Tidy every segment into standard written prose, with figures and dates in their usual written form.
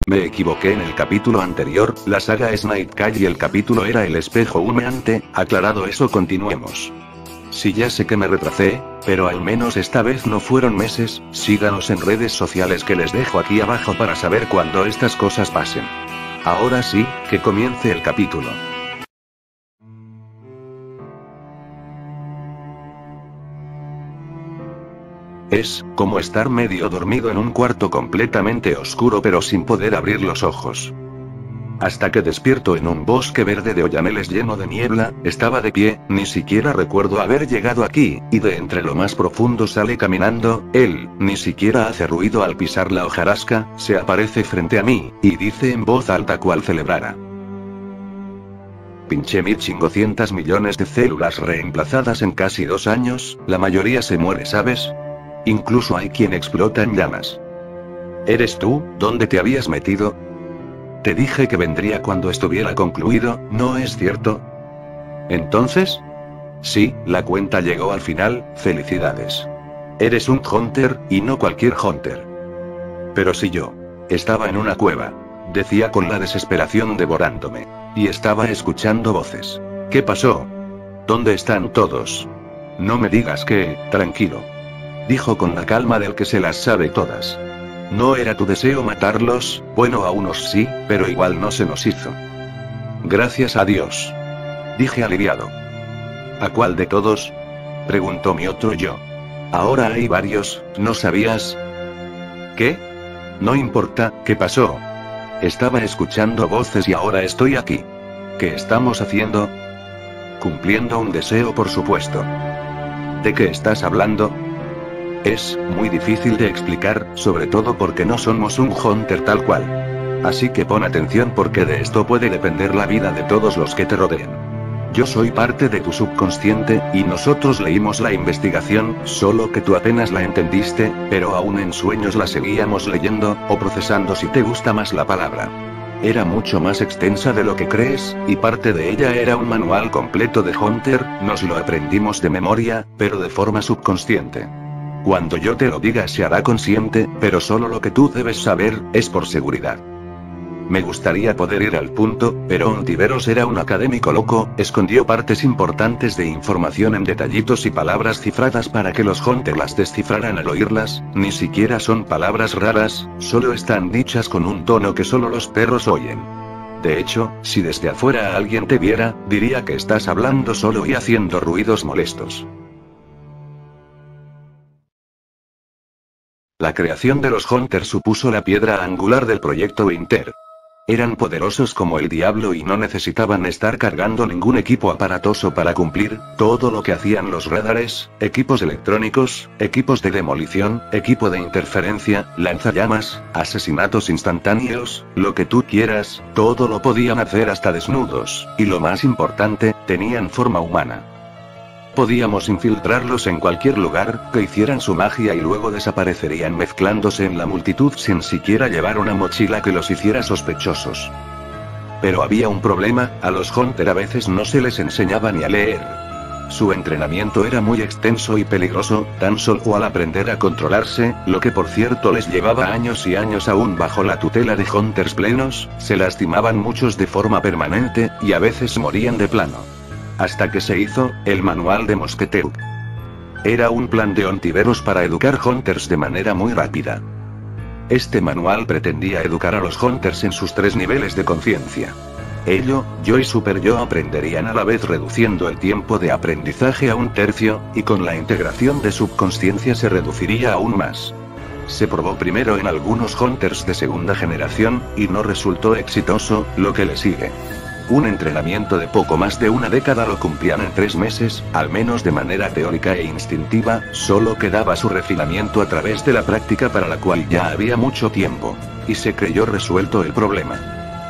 Me equivoqué en el capítulo anterior, la saga es Night Call y el capítulo era el espejo humeante. Aclarado eso, continuemos. Sí, ya sé que me retrasé, pero al menos esta vez no fueron meses. Síganos en redes sociales que les dejo aquí abajo para saber cuando estas cosas pasen. Ahora sí, que comience el capítulo. Es como estar medio dormido en un cuarto completamente oscuro pero sin poder abrir los ojos. Hasta que despierto en un bosque verde de oyameles lleno de niebla. Estaba de pie, ni siquiera recuerdo haber llegado aquí, y de entre lo más profundo sale caminando. Él ni siquiera hace ruido al pisar la hojarasca, se aparece frente a mí, y dice en voz alta cual celebrara. Pinche 1500 millones de células reemplazadas en casi 2 años, la mayoría se muere, ¿sabes? Incluso hay quien explota en llamas. ¿Eres tú? ¿Dónde te habías metido? Te dije que vendría cuando estuviera concluido, ¿no es cierto? ¿Entonces? Sí, la cuenta llegó al final, felicidades. Eres un Hunter, y no cualquier Hunter. Pero si yo estaba en una cueva, decía con la desesperación devorándome, y estaba escuchando voces. ¿Qué pasó? ¿Dónde están todos? No me digas que, tranquilo. Dijo con la calma del que se las sabe todas. ¿No era tu deseo matarlos? Bueno, a unos sí, pero igual no se nos hizo. Gracias a Dios. Dije aliviado. ¿A cuál de todos? Preguntó mi otro yo. Ahora hay varios, ¿no sabías? ¿Qué? No importa, ¿qué pasó? Estaba escuchando voces y ahora estoy aquí. ¿Qué estamos haciendo? Cumpliendo un deseo, por supuesto. ¿De qué estás hablando? Es muy difícil de explicar, sobre todo porque no somos un Hunter tal cual. Así que pon atención porque de esto puede depender la vida de todos los que te rodeen. Yo soy parte de tu subconsciente, y nosotros leímos la investigación, solo que tú apenas la entendiste, pero aún en sueños la seguíamos leyendo, o procesando si te gusta más la palabra. Era mucho más extensa de lo que crees, y parte de ella era un manual completo de Hunter. Nos lo aprendimos de memoria, pero de forma subconsciente. Cuando yo te lo diga se hará consciente, pero solo lo que tú debes saber, es por seguridad. Me gustaría poder ir al punto, pero Ontiveros era un académico loco, escondió partes importantes de información en detallitos y palabras cifradas para que los Hunter las descifraran al oírlas. Ni siquiera son palabras raras, solo están dichas con un tono que solo los perros oyen. De hecho, si desde afuera alguien te viera, diría que estás hablando solo y haciendo ruidos molestos. La creación de los Hunter supuso la piedra angular del proyecto Winter. Eran poderosos como el diablo y no necesitaban estar cargando ningún equipo aparatoso para cumplir todo lo que hacían los radares, equipos electrónicos, equipos de demolición, equipo de interferencia, lanzallamas, asesinatos instantáneos, lo que tú quieras, todo lo podían hacer hasta desnudos, y lo más importante, tenían forma humana. Podíamos infiltrarlos en cualquier lugar, que hicieran su magia y luego desaparecerían mezclándose en la multitud sin siquiera llevar una mochila que los hiciera sospechosos. Pero había un problema, a los Hunter a veces no se les enseñaba ni a leer. Su entrenamiento era muy extenso y peligroso, tan solo al aprender a controlarse, lo que por cierto les llevaba años y años aún bajo la tutela de Hunters plenos, se lastimaban muchos de forma permanente, y a veces morían de plano. Hasta que se hizo el manual de Mosqueteuk. Era un plan de Ontiveros para educar Hunters de manera muy rápida. Este manual pretendía educar a los Hunters en sus 3 niveles de conciencia. Ello, yo y Super Yo aprenderían a la vez reduciendo el tiempo de aprendizaje a 1/3, y con la integración de subconsciencia se reduciría aún más. Se probó primero en algunos Hunters de segunda generación, y no resultó exitoso, lo que le sigue. Un entrenamiento de poco más de una década lo cumplían en 3 meses, al menos de manera teórica e instintiva, solo quedaba su refinamiento a través de la práctica para la cual ya había mucho tiempo. Y se creyó resuelto el problema.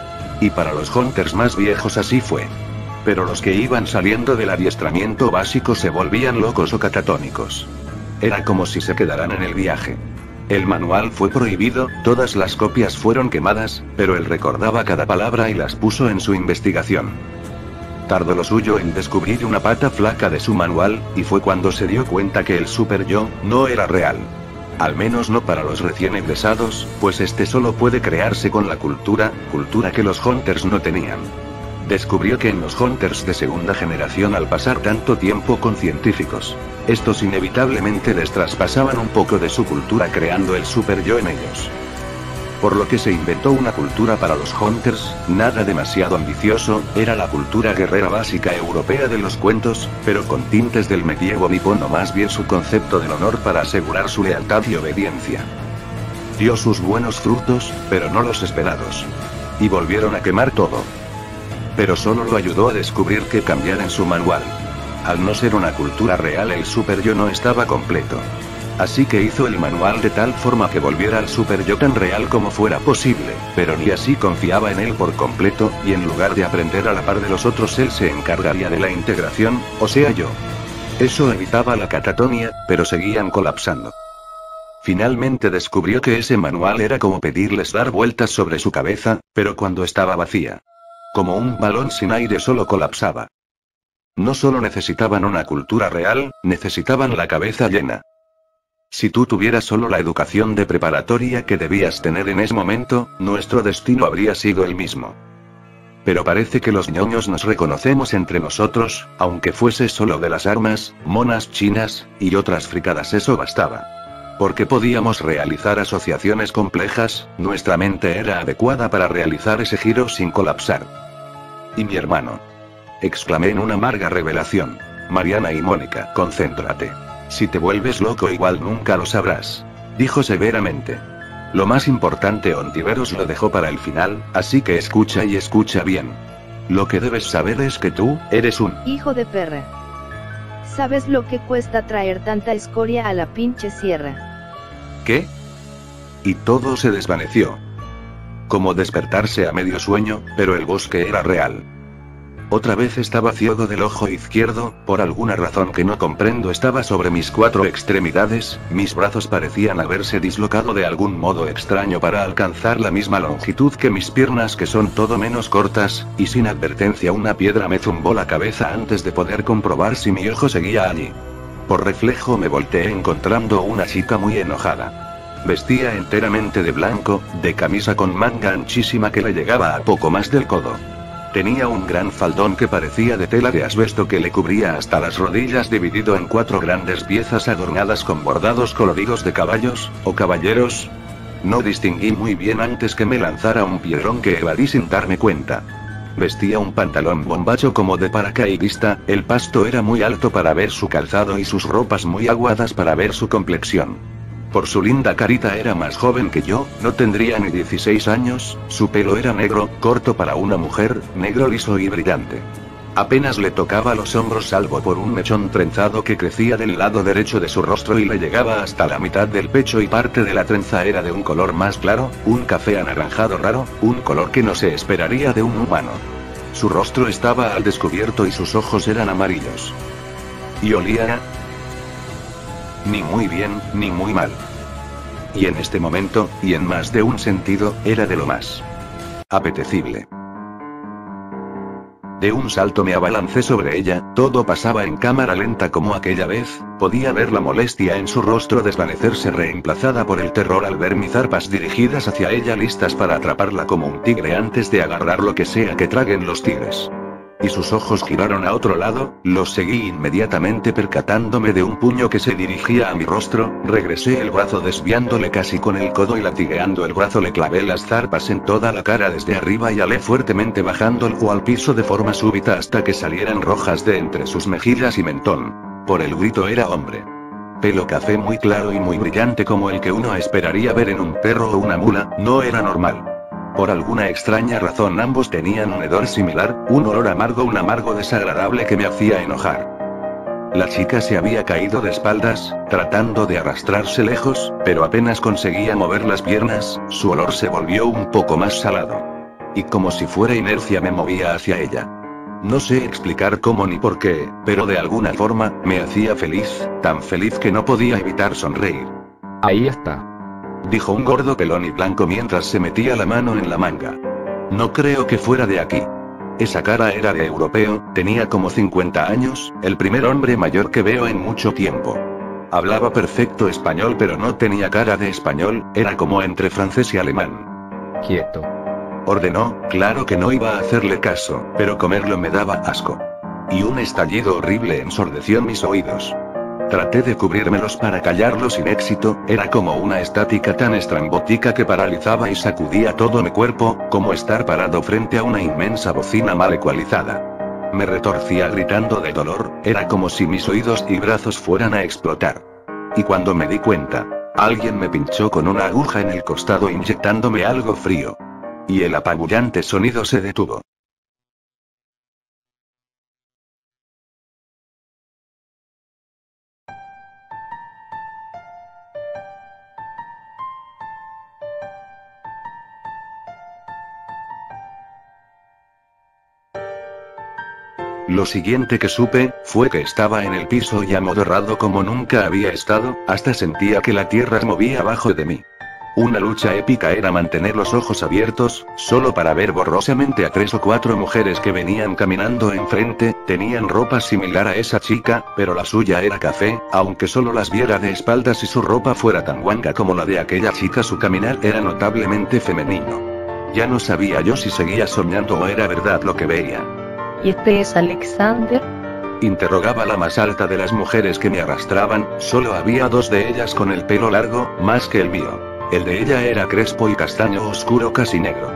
Y para los Hunters más viejos así fue. Pero los que iban saliendo del adiestramiento básico se volvían locos o catatónicos. Era como si se quedaran en el viaje. El manual fue prohibido, todas las copias fueron quemadas, pero él recordaba cada palabra y las puso en su investigación. Tardó lo suyo en descubrir una pata flaca de su manual, y fue cuando se dio cuenta que el Super Yo no era real. Al menos no para los recién egresados, pues este solo puede crearse con la cultura que los Hunters no tenían. Descubrió que en los Hunters de segunda generación, al pasar tanto tiempo con científicos, estos inevitablemente les traspasaban un poco de su cultura creando el super yo en ellos. Por lo que se inventó una cultura para los Hunters, nada demasiado ambicioso, era la cultura guerrera básica europea de los cuentos, pero con tintes del medievo nipón o más bien su concepto del honor para asegurar su lealtad y obediencia. Dio sus buenos frutos, pero no los esperados. Y volvieron a quemar todo. Pero solo lo ayudó a descubrir que cambiar en su manual. Al no ser una cultura real, el super yo no estaba completo. Así que hizo el manual de tal forma que volviera al super yo tan real como fuera posible, pero ni así confiaba en él por completo, y en lugar de aprender a la par de los otros él se encargaría de la integración, o sea yo. Eso evitaba la catatonia, pero seguían colapsando. Finalmente descubrió que ese manual era como pedirles dar vueltas sobre su cabeza, pero cuando estaba vacía. Como un balón sin aire solo colapsaba. No solo necesitaban una cultura real, necesitaban la cabeza llena. Si tú tuvieras solo la educación de preparatoria que debías tener en ese momento, nuestro destino habría sido el mismo. Pero parece que los ñoños nos reconocemos entre nosotros, aunque fuese solo de las armas, monas chinas, y otras fricadas, eso bastaba. Porque podíamos realizar asociaciones complejas, nuestra mente era adecuada para realizar ese giro sin colapsar. ¿Y mi hermano? Exclamé en una amarga revelación. Mariana y Mónica, concéntrate. Si te vuelves loco igual nunca lo sabrás. Dijo severamente. Lo más importante Ontiveros lo dejó para el final, así que escucha y escucha bien. Lo que debes saber es que tú, eres un hijo de perra. ¿Sabes lo que cuesta traer tanta escoria a la pinche sierra? ¿Qué? Y todo se desvaneció. Como despertarse a medio sueño, pero el bosque era real. Otra vez estaba ciego del ojo izquierdo, por alguna razón que no comprendo estaba sobre mis 4 extremidades, mis brazos parecían haberse dislocado de algún modo extraño para alcanzar la misma longitud que mis piernas que son todo menos cortas, y sin advertencia una piedra me zumbó la cabeza antes de poder comprobar si mi ojo seguía allí. Por reflejo me volteé encontrando una chica muy enojada. Vestía enteramente de blanco, de camisa con manga anchísima que le llegaba a poco más del codo. Tenía un gran faldón que parecía de tela de asbesto que le cubría hasta las rodillas dividido en 4 grandes piezas adornadas con bordados coloridos de caballos, o caballeros. No distinguí muy bien antes que me lanzara un piedrón que evadí sin darme cuenta. Vestía un pantalón bombacho como de paracaidista, el pasto era muy alto para ver su calzado y sus ropas muy aguadas para ver su complexión. Por su linda carita era más joven que yo, no tendría ni 16 años, su pelo era negro, corto para una mujer, negro liso y brillante. Apenas le tocaba los hombros salvo por un mechón trenzado que crecía del lado derecho de su rostro y le llegaba hasta la mitad del pecho y parte de la trenza era de un color más claro, un café anaranjado raro, un color que no se esperaría de un humano. Su rostro estaba al descubierto y sus ojos eran amarillos. Y olía ni muy bien, ni muy mal. Y en este momento, y en más de un sentido, era de lo más apetecible. De un salto me abalancé sobre ella, todo pasaba en cámara lenta como aquella vez, podía ver la molestia en su rostro desvanecerse reemplazada por el terror al ver mis zarpas dirigidas hacia ella listas para atraparla como un tigre antes de agarrar lo que sea que traguen los tigres. Y sus ojos giraron a otro lado, los seguí inmediatamente percatándome de un puño que se dirigía a mi rostro, regresé el brazo desviándole casi con el codo y latigueando el brazo le clavé las zarpas en toda la cara desde arriba y alé fuertemente bajándolo al piso de forma súbita hasta que salieran rojas de entre sus mejillas y mentón. Por el grito era hombre. Pelo café muy claro y muy brillante como el que uno esperaría ver en un perro o una mula, no era normal. Por alguna extraña razón ambos tenían un hedor similar, un olor amargo, un amargo desagradable que me hacía enojar. La chica se había caído de espaldas, tratando de arrastrarse lejos, pero apenas conseguía mover las piernas, su olor se volvió un poco más salado. Y como si fuera inercia me movía hacia ella. No sé explicar cómo ni por qué, pero de alguna forma, me hacía feliz, tan feliz que no podía evitar sonreír. Ahí está. Dijo un gordo pelón y blanco mientras se metía la mano en la manga. No creo que fuera de aquí. Esa cara era de europeo, tenía como 50 años, el primer hombre mayor que veo en mucho tiempo. Hablaba perfecto español pero no tenía cara de español, era como entre francés y alemán. Quieto. Ordenó, claro que no iba a hacerle caso, pero comerlo me daba asco. Y un estallido horrible ensordeció mis oídos. Traté de cubrírmelos para callarlo sin éxito, era como una estática tan estrambótica que paralizaba y sacudía todo mi cuerpo, como estar parado frente a una inmensa bocina mal ecualizada. Me retorcía gritando de dolor, era como si mis oídos y brazos fueran a explotar. Y cuando me di cuenta, alguien me pinchó con una aguja en el costado inyectándome algo frío. Y el apabullante sonido se detuvo. Lo siguiente que supe, fue que estaba en el piso y amodorrado como nunca había estado, hasta sentía que la tierra se movía abajo de mí. Una lucha épica era mantener los ojos abiertos, solo para ver borrosamente a 3 o 4 mujeres que venían caminando enfrente, tenían ropa similar a esa chica, pero la suya era café, aunque solo las viera de espaldas y su ropa fuera tan guanga como la de aquella chica, su caminar era notablemente femenino. Ya no sabía yo si seguía soñando o era verdad lo que veía. ¿Y este es Alexander? Interrogaba la más alta de las mujeres que me arrastraban, solo había 2 de ellas con el pelo largo, más que el mío. El de ella era crespo y castaño oscuro casi negro.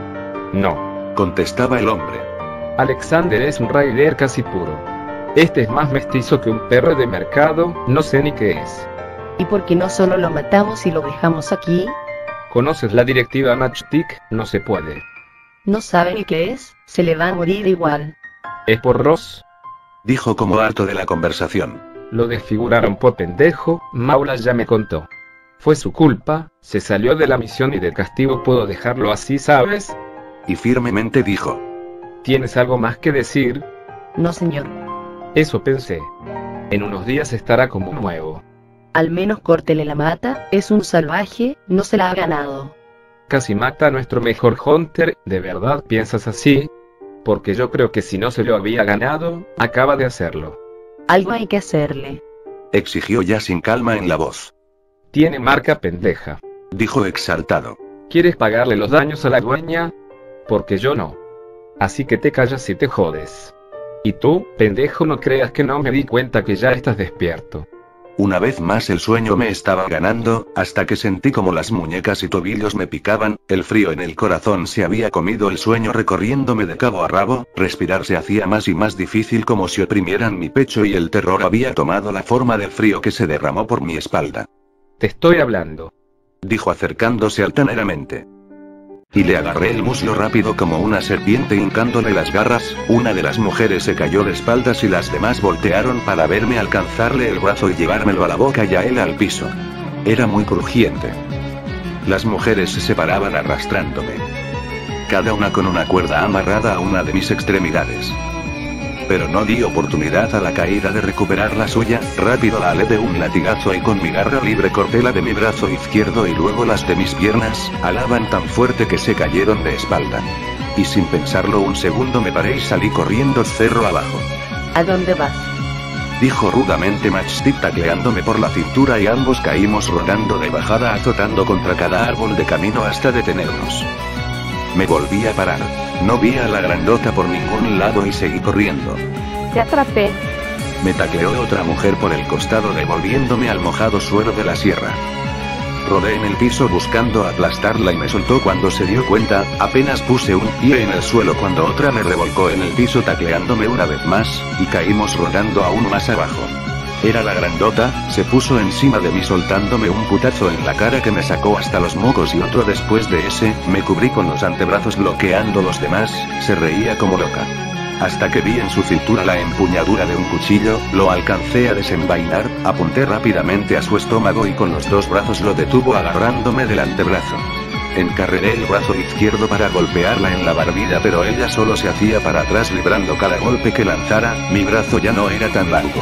No. Contestaba el hombre. Alexander es un Raider casi puro. Este es más mestizo que un perro de mercado, no sé ni qué es. ¿Y por qué no solo lo matamos y lo dejamos aquí? ¿Conoces la directiva Matchstick? No se puede. ¿No sabe ni qué es? Se le va a morir igual. ¿Es por Ross? Dijo como harto de la conversación. Lo desfiguraron por pendejo, Maula ya me contó. Fue su culpa, se salió de la misión y de castigo puedo dejarlo así, ¿sabes? Y firmemente dijo. ¿Tienes algo más que decir? No, señor. Eso pensé. En unos días estará como nuevo. Al menos córtele la mata, es un salvaje, no se la ha ganado. Casi mata a nuestro mejor Hunter, ¿de verdad piensas así? Porque yo creo que si no se lo había ganado, acaba de hacerlo. Algo hay que hacerle. Exigió ya sin calma en la voz. Tiene marca pendeja. Dijo exaltado. ¿Quieres pagarle los daños a la dueña? Porque yo no. Así que te callas y te jodes. Y tú, pendejo, no creas que no me di cuenta que ya estás despierto. Una vez más el sueño me estaba ganando, hasta que sentí como las muñecas y tobillos me picaban, el frío en el corazón se había comido el sueño recorriéndome de cabo a rabo, respirar se hacía más y más difícil como si oprimieran mi pecho y el terror había tomado la forma del frío que se derramó por mi espalda. Te estoy hablando. Dijo acercándose altaneramente. Y le agarré el muslo rápido como una serpiente hincándole las garras, una de las mujeres se cayó de espaldas y las demás voltearon para verme alcanzarle el brazo y llevármelo a la boca y a él al piso. Era muy crujiente. Las mujeres se separaban arrastrándome. Cada una con una cuerda amarrada a una de mis extremidades. Pero no di oportunidad a la caída de recuperar la suya, rápido la alé de un latigazo y con mi garra libre corté la de mi brazo izquierdo y luego las de mis piernas, alaban tan fuerte que se cayeron de espalda. Y sin pensarlo un segundo me paré y salí corriendo cerro abajo. ¿A dónde vas? Dijo rudamente Matchstick tacleándome por la cintura y ambos caímos rodando de bajada azotando contra cada árbol de camino hasta detenernos. Me volví a parar. No vi a la grandota por ningún lado y seguí corriendo. Te atrapé. Me tacleó otra mujer por el costado devolviéndome al mojado suelo de la sierra. Rodé en el piso buscando aplastarla y me soltó cuando se dio cuenta, apenas puse un pie en el suelo cuando otra me revolcó en el piso tacleándome una vez más, y caímos rodando aún más abajo. Era la grandota, se puso encima de mí soltándome un putazo en la cara que me sacó hasta los mocos y otro después de ese, me cubrí con los antebrazos bloqueando los demás, se reía como loca. Hasta que vi en su cintura la empuñadura de un cuchillo, lo alcancé a desenvainar, apunté rápidamente a su estómago y con los 2 brazos lo detuvo agarrándome del antebrazo. Encarreré el brazo izquierdo para golpearla en la barbilla pero ella solo se hacía para atrás librando cada golpe que lanzara, mi brazo ya no era tan largo.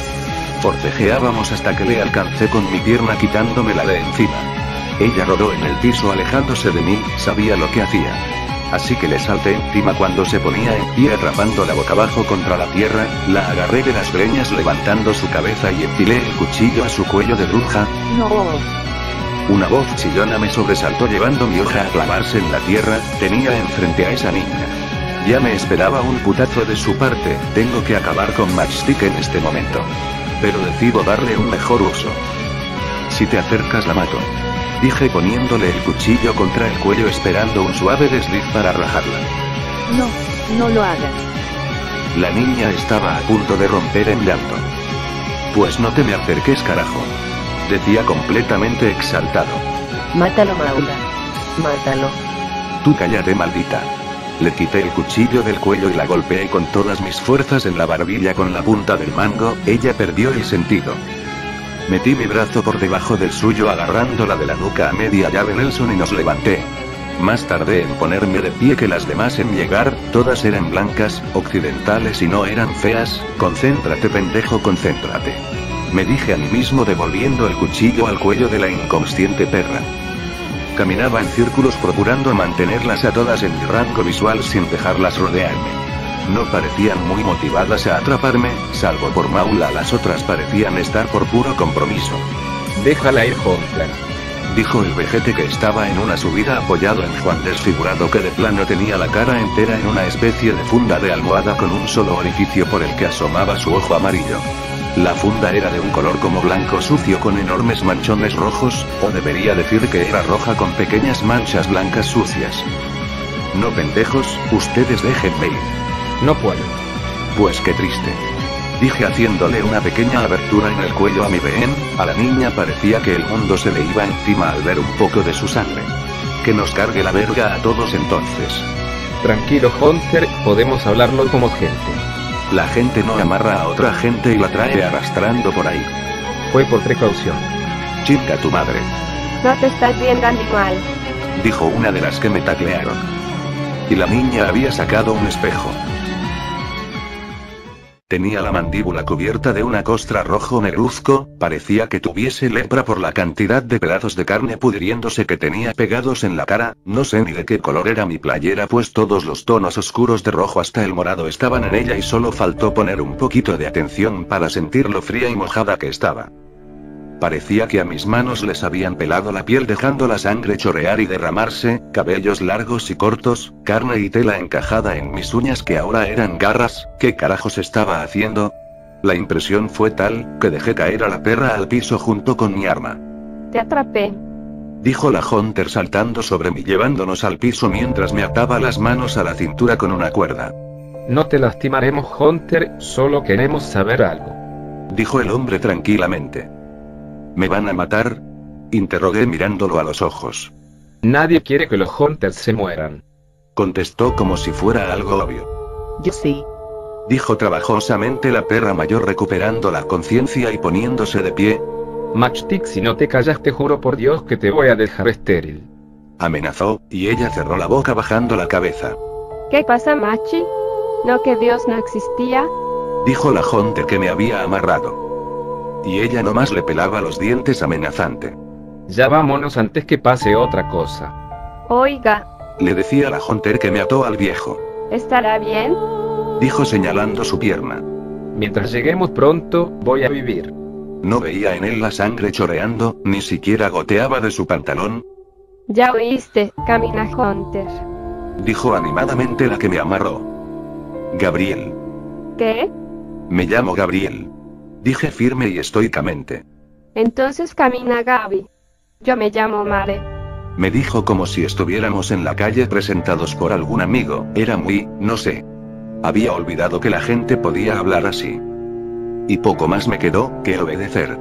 Forcejeábamos hasta que le alcancé con mi pierna quitándomela de encima. Ella rodó en el piso alejándose de mí, sabía lo que hacía. Así que le salté encima cuando se ponía en pie atrapándola boca abajo contra la tierra, la agarré de las greñas levantando su cabeza y enfilé el cuchillo a su cuello de bruja. No. Una voz chillona me sobresaltó llevando mi hoja a clavarse en la tierra, tenía enfrente a esa niña. Ya me esperaba un putazo de su parte, tengo que acabar con Matchstick en este momento. Pero decido darle un mejor uso. Si te acercas la mato. Dije poniéndole el cuchillo contra el cuello esperando un suave desliz para rajarla. No, no lo hagas. La niña estaba a punto de romper en llanto. Pues no te me acerques, carajo. Decía completamente exaltado. Mátalo, Maula. Mátalo. Tú cállate, maldita. Le quité el cuchillo del cuello y la golpeé con todas mis fuerzas en la barbilla con la punta del mango, ella perdió el sentido. Metí mi brazo por debajo del suyo agarrándola de la nuca a media llave Nelson y nos levanté. Más tardé en ponerme de pie que las demás en llegar, todas eran blancas, occidentales y no eran feas. Concéntrate, pendejo, concéntrate. Me dije a mí mismo devolviendo el cuchillo al cuello de la inconsciente perra. Caminaba en círculos procurando mantenerlas a todas en mi rango visual sin dejarlas rodearme. No parecían muy motivadas a atraparme, salvo por Maula, las otras parecían estar por puro compromiso. Déjala ir, Hunter. Dijo el vejete que estaba en una subida apoyado en Juan desfigurado que de plano tenía la cara entera en una especie de funda de almohada con un solo orificio por el que asomaba su ojo amarillo. La funda era de un color como blanco sucio con enormes manchones rojos, o debería decir que era roja con pequeñas manchas blancas sucias. No, pendejos, ustedes déjenme ir. No puedo. Pues qué triste. Dije haciéndole una pequeña abertura en el cuello a mi rehén, a la niña parecía que el mundo se le iba encima al ver un poco de su sangre. Que nos cargue la verga a todos entonces. Tranquilo, Hunter, podemos hablarlo como gente. La gente no amarra a otra gente y la trae arrastrando por ahí. Fue por precaución. Chica tu madre. No te estás viendo, animal. Dijo una de las que me taclearon. Y la niña había sacado un espejo. Tenía la mandíbula cubierta de una costra rojo negruzco, parecía que tuviese lepra por la cantidad de pedazos de carne pudriéndose que tenía pegados en la cara. No sé ni de qué color era mi playera, pues todos los tonos oscuros de rojo hasta el morado estaban en ella y solo faltó poner un poquito de atención para sentir lo fría y mojada que estaba. Parecía que a mis manos les habían pelado la piel dejando la sangre chorrear y derramarse, cabellos largos y cortos, carne y tela encajada en mis uñas que ahora eran garras. ¿Qué carajos estaba haciendo? La impresión fue tal, que dejé caer a la perra al piso junto con mi arma. Te atrapé. Dijo la Hunter saltando sobre mí llevándonos al piso mientras me ataba las manos a la cintura con una cuerda. No te lastimaremos, Hunter, solo queremos saber algo. Dijo el hombre tranquilamente. ¿Me van a matar? Interrogué mirándolo a los ojos. Nadie quiere que los Hunters se mueran. Contestó como si fuera algo obvio. Yo sí. Dijo trabajosamente la perra mayor recuperando la conciencia y poniéndose de pie. Matchstick, si no te callas te juro por Dios que te voy a dejar estéril. Amenazó, y ella cerró la boca bajando la cabeza. ¿Qué pasa, Machi? ¿No que Dios no existía? Dijo la Hunter que me había amarrado. Y ella nomás le pelaba los dientes amenazante. Ya vámonos antes que pase otra cosa. Oiga. Le decía la Hunter que me ató al viejo. ¿Estará bien? Dijo señalando su pierna. Mientras lleguemos pronto, voy a vivir. No veía en él la sangre chorreando, ni siquiera goteaba de su pantalón. Ya oíste, camina Hunter. Dijo animadamente la que me amarró. Gabriel. ¿Qué? Me llamo Gabriel. Dije firme y estoicamente. Entonces camina Gaby. Yo me llamo Mare. Me dijo como si estuviéramos en la calle presentados por algún amigo, era muy, no sé. Había olvidado que la gente podía hablar así. Y poco más me quedó que obedecer.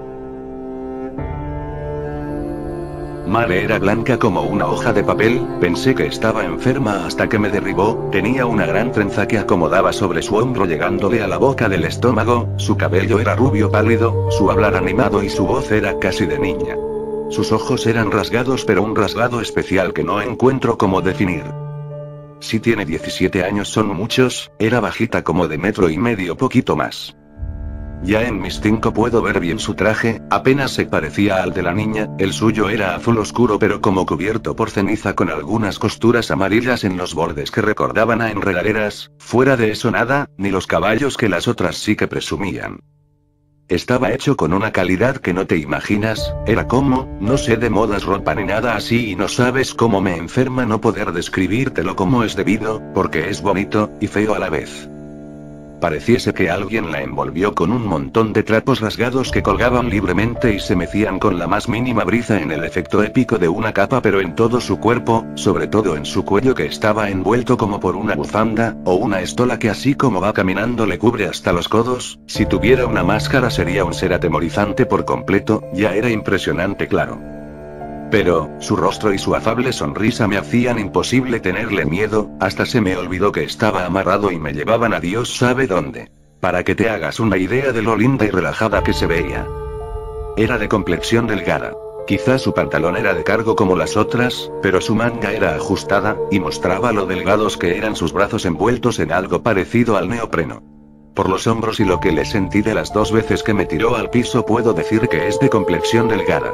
Mare era blanca como una hoja de papel, pensé que estaba enferma hasta que me derribó, tenía una gran trenza que acomodaba sobre su hombro llegándole a la boca del estómago, su cabello era rubio pálido, su hablar animado y su voz era casi de niña. Sus ojos eran rasgados pero un rasgado especial que no encuentro cómo definir. Si tiene 17 años son muchos, era bajita como de 1,5 metros, poquito más. Ya en mis 5 puedo ver bien su traje, apenas se parecía al de la niña, el suyo era azul oscuro pero como cubierto por ceniza con algunas costuras amarillas en los bordes que recordaban a enredaderas, fuera de eso nada, ni los caballos que las otras sí que presumían. Estaba hecho con una calidad que no te imaginas, era como, no sé de modas ropa ni nada así y no sabes cómo me enferma no poder describírtelo como es debido, porque es bonito, y feo a la vez. Pareciese que alguien la envolvió con un montón de trapos rasgados que colgaban libremente y se mecían con la más mínima brisa en el efecto épico de una capa pero en todo su cuerpo, sobre todo en su cuello que estaba envuelto como por una bufanda, o una estola que así como va caminando le cubre hasta los codos, si tuviera una máscara sería un ser atemorizante por completo, ya era impresionante claro. Pero, su rostro y su afable sonrisa me hacían imposible tenerle miedo, hasta se me olvidó que estaba amarrado y me llevaban a Dios sabe dónde. Para que te hagas una idea de lo linda y relajada que se veía. Era de complexión delgada. Quizás su pantalón era de cargo como las otras, pero su manga era ajustada, y mostraba lo delgados que eran sus brazos envueltos en algo parecido al neopreno. Por los hombros y lo que le sentí de las 2 veces que me tiró al piso puedo decir que es de complexión delgada.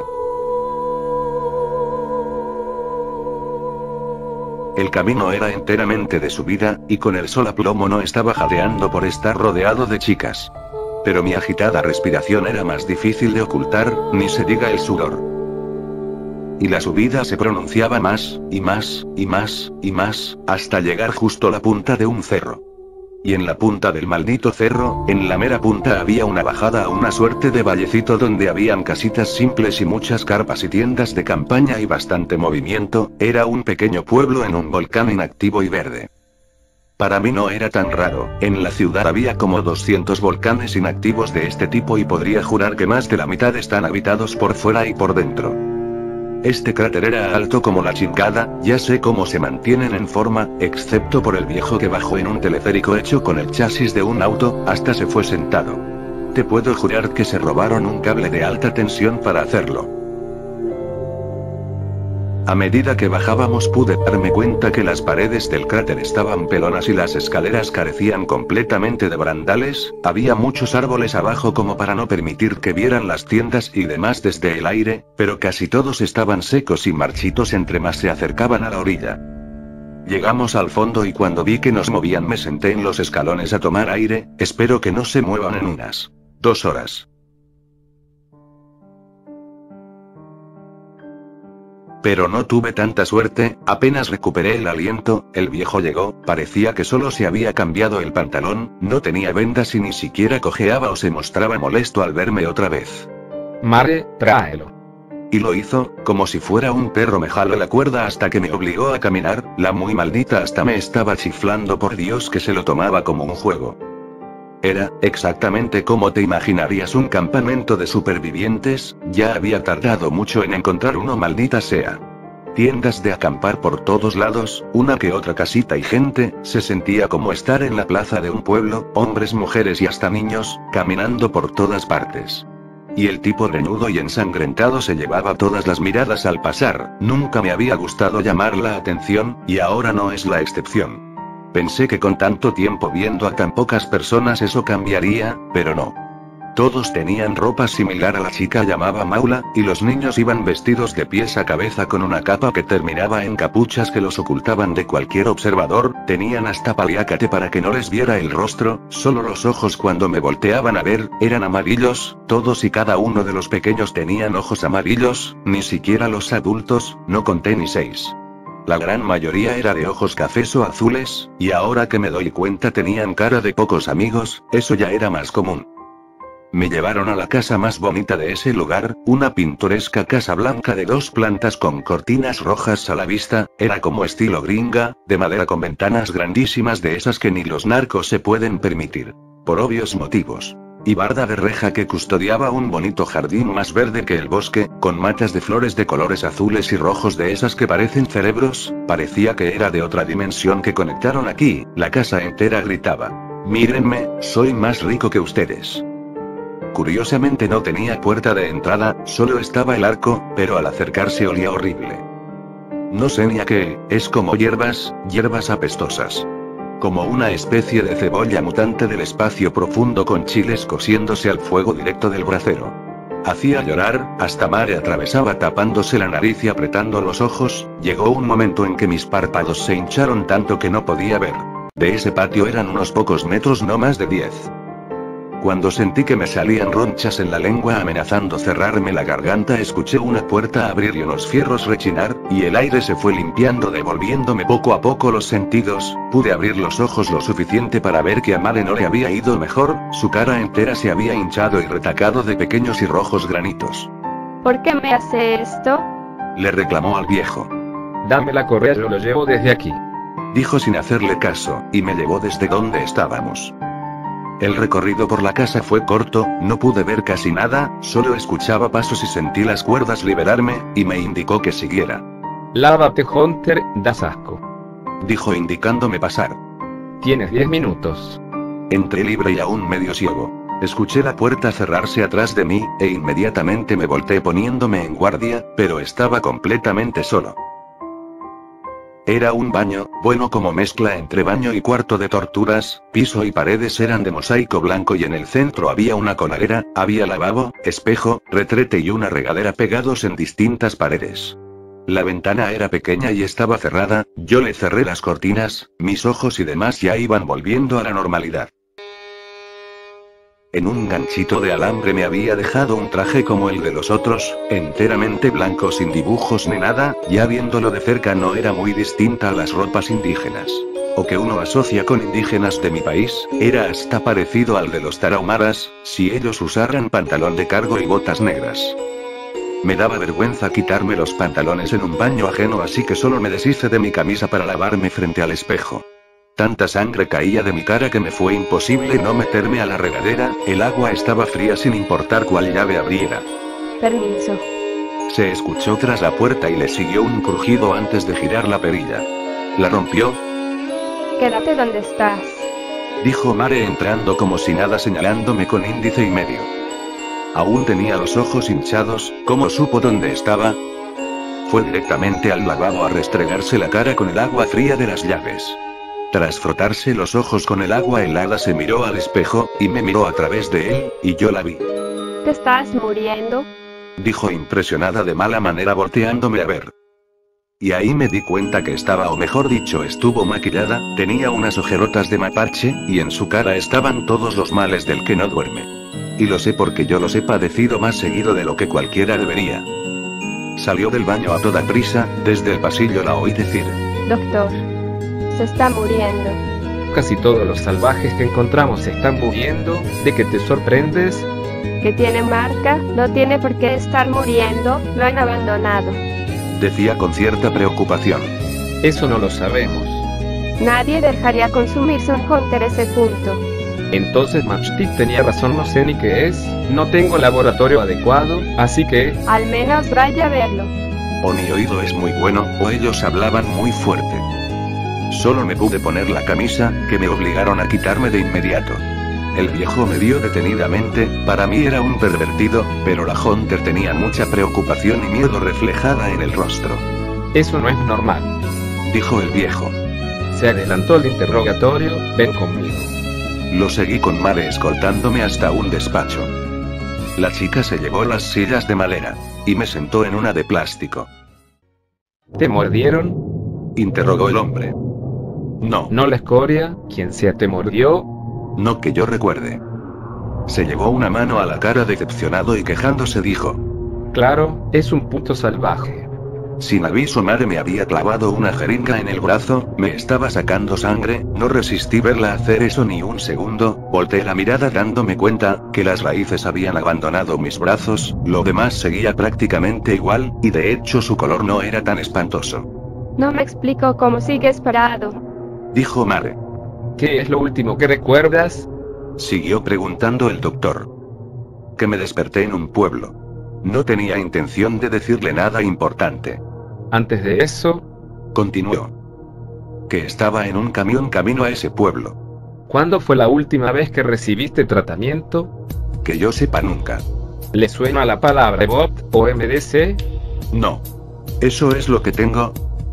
El camino era enteramente de subida, y con el sol a plomo no estaba jadeando por estar rodeado de chicas. Pero mi agitada respiración era más difícil de ocultar, ni se diga el sudor. Y la subida se pronunciaba más, y más, y más, y más, hasta llegar justo a la punta de un cerro. Y en la punta del maldito cerro, en la mera punta había una bajada a una suerte de vallecito donde habían casitas simples y muchas carpas y tiendas de campaña y bastante movimiento, era un pequeño pueblo en un volcán inactivo y verde. Para mí no era tan raro, en la ciudad había como 200 volcanes inactivos de este tipo y podría jurar que más de la mitad están habitados por fuera y por dentro. Este cráter era alto como la chingada, ya sé cómo se mantienen en forma, excepto por el viejo que bajó en un teleférico hecho con el chasis de un auto, hasta se fue sentado. Te puedo jurar que se robaron un cable de alta tensión para hacerlo. A medida que bajábamos pude darme cuenta que las paredes del cráter estaban pelonas y las escaleras carecían completamente de barandales, había muchos árboles abajo como para no permitir que vieran las tiendas y demás desde el aire, pero casi todos estaban secos y marchitos entre más se acercaban a la orilla. Llegamos al fondo y cuando vi que nos movían me senté en los escalones a tomar aire, espero que no se muevan en unas 2 horas. Pero no tuve tanta suerte, apenas recuperé el aliento, el viejo llegó, parecía que solo se había cambiado el pantalón, no tenía vendas y ni siquiera cojeaba o se mostraba molesto al verme otra vez. Mare, tráelo. Y lo hizo, como si fuera un perro me jaló la cuerda hasta que me obligó a caminar, la muy maldita hasta me estaba chiflando por Dios que se lo tomaba como un juego. Era, exactamente como te imaginarías un campamento de supervivientes, ya había tardado mucho en encontrar uno maldita sea. Tiendas de acampar por todos lados, una que otra casita y gente, se sentía como estar en la plaza de un pueblo, hombres, mujeres y hasta niños, caminando por todas partes. Y el tipo greñudo y ensangrentado se llevaba todas las miradas al pasar, nunca me había gustado llamar la atención, y ahora no es la excepción. Pensé que con tanto tiempo viendo a tan pocas personas eso cambiaría, pero no. Todos tenían ropa similar a la chica llamada Maula, y los niños iban vestidos de pies a cabeza con una capa que terminaba en capuchas que los ocultaban de cualquier observador, tenían hasta paliacate para que no les viera el rostro, solo los ojos cuando me volteaban a ver, eran amarillos, todos y cada uno de los pequeños tenían ojos amarillos, ni siquiera los adultos, no conté ni 6. La gran mayoría era de ojos cafés o azules, y ahora que me doy cuenta tenían cara de pocos amigos, eso ya era más común. Me llevaron a la casa más bonita de ese lugar, una pintoresca casa blanca de 2 plantas con cortinas rojas a la vista, era como estilo gringa, de madera con ventanas grandísimas de esas que ni los narcos se pueden permitir. Por obvios motivos. Y barda de reja que custodiaba un bonito jardín más verde que el bosque, con matas de flores de colores azules y rojos de esas que parecen cerebros, parecía que era de otra dimensión que conectaron aquí, la casa entera gritaba. Mírenme, soy más rico que ustedes. Curiosamente no tenía puerta de entrada, solo estaba el arco, pero al acercarse olía horrible. No sé ni a qué, es como hierbas apestosas. como una especie de cebolla mutante del espacio profundo con chiles cociéndose al fuego directo del brasero. Hacía llorar, hasta Mare atravesaba tapándose la nariz y apretando los ojos. Llegó un momento en que mis párpados se hincharon tanto que no podía ver. De ese patio eran unos pocos metros, no más de 10. Cuando sentí que me salían ronchas en la lengua amenazando cerrarme la garganta, escuché una puerta abrir y unos fierros rechinar, y el aire se fue limpiando devolviéndome poco a poco los sentidos. Pude abrir los ojos lo suficiente para ver que a Mare no le había ido mejor, su cara entera se había hinchado y retacado de pequeños y rojos granitos. ¿Por qué me hace esto? Le reclamó al viejo. Dame la correa, yo lo llevo desde aquí. Dijo sin hacerle caso, y me llevó desde donde estábamos. El recorrido por la casa fue corto, no pude ver casi nada, solo escuchaba pasos y sentí las cuerdas liberarme, y me indicó que siguiera. Lávate, Hunter, das asco. Dijo indicándome pasar. Tienes 10 minutos. Entré libre y aún medio ciego. Escuché la puerta cerrarse atrás de mí, e inmediatamente me volteé poniéndome en guardia, pero estaba completamente solo. Era un baño, bueno, como mezcla entre baño y cuarto de torturas. Piso y paredes eran de mosaico blanco y en el centro había una coladera, había lavabo, espejo, retrete y una regadera pegados en distintas paredes. La ventana era pequeña y estaba cerrada. Yo le cerré las cortinas, mis ojos y demás ya iban volviendo a la normalidad. En un ganchito de alambre me había dejado un traje como el de los otros, enteramente blanco sin dibujos ni nada. Ya viéndolo de cerca no era muy distinta a las ropas indígenas. O que uno asocia con indígenas de mi país, era hasta parecido al de los tarahumaras, si ellos usaran pantalón de cargo y botas negras. Me daba vergüenza quitarme los pantalones en un baño ajeno, así que solo me deshice de mi camisa para lavarme frente al espejo. Tanta sangre caía de mi cara que me fue imposible no meterme a la regadera. El agua estaba fría sin importar cuál llave abriera. Permiso. Se escuchó tras la puerta y le siguió un crujido antes de girar la perilla. ¿La rompió? Quédate donde estás. Dijo Mare entrando como si nada, señalándome con índice y medio. Aún tenía los ojos hinchados. ¿Cómo supo dónde estaba? Fue directamente al lavabo a restregarse la cara con el agua fría de las llaves. Tras frotarse los ojos con el agua helada se miró al espejo, y me miró a través de él, y yo la vi. ¿Te estás muriendo? Dijo impresionada de mala manera volteándome a ver. Y ahí me di cuenta que estaba, o mejor dicho estuvo maquillada, tenía unas ojerotas de mapache, y en su cara estaban todos los males del que no duerme. Y lo sé porque yo los he padecido más seguido de lo que cualquiera debería. Salió del baño a toda prisa, desde el pasillo la oí decir: Doctor, se está muriendo. Casi todos los salvajes que encontramos se están muriendo. ¿De qué te sorprendes? Que tiene marca, no tiene por qué estar muriendo, lo han abandonado. Decía con cierta preocupación. Eso no lo sabemos. Nadie dejaría consumirse un hunter ese punto. Entonces Matchstick tenía razón, no sé ni qué es, no tengo laboratorio adecuado, así que... Al menos vaya a verlo. O mi oído es muy bueno, o ellos hablaban muy fuerte. Solo me pude poner la camisa, que me obligaron a quitarme de inmediato. El viejo me vio detenidamente, para mí era un pervertido, pero la Hunter tenía mucha preocupación y miedo reflejada en el rostro. Eso no es normal, dijo el viejo. Se adelantó el interrogatorio, ven conmigo. Lo seguí con Mare escoltándome hasta un despacho. La chica se llevó las sillas de madera, y me sentó en una de plástico. ¿Te mordieron? Interrogó el hombre. No. ¿No la escoria? ¿Quién sea te mordió? No que yo recuerde. Se llevó una mano a la cara decepcionado y quejándose dijo: Claro, es un puto salvaje. Sin aviso Mare me había clavado una jeringa en el brazo, me estaba sacando sangre, no resistí verla hacer eso ni un segundo, volteé la mirada dándome cuenta, que las raíces habían abandonado mis brazos, lo demás seguía prácticamente igual, y de hecho su color no era tan espantoso. No me explico cómo sigues parado, dijo Mare. ¿Qué es lo último que recuerdas? Siguió preguntando el doctor. Que me desperté en un pueblo. No tenía intención de decirle nada importante. Antes de eso, continuó, que estaba en un camión camino a ese pueblo. ¿Cuándo fue la última vez que recibiste tratamiento? Que yo sepa nunca. ¿Le suena la palabra EVOT o MDC? No. Eso es lo que tengo.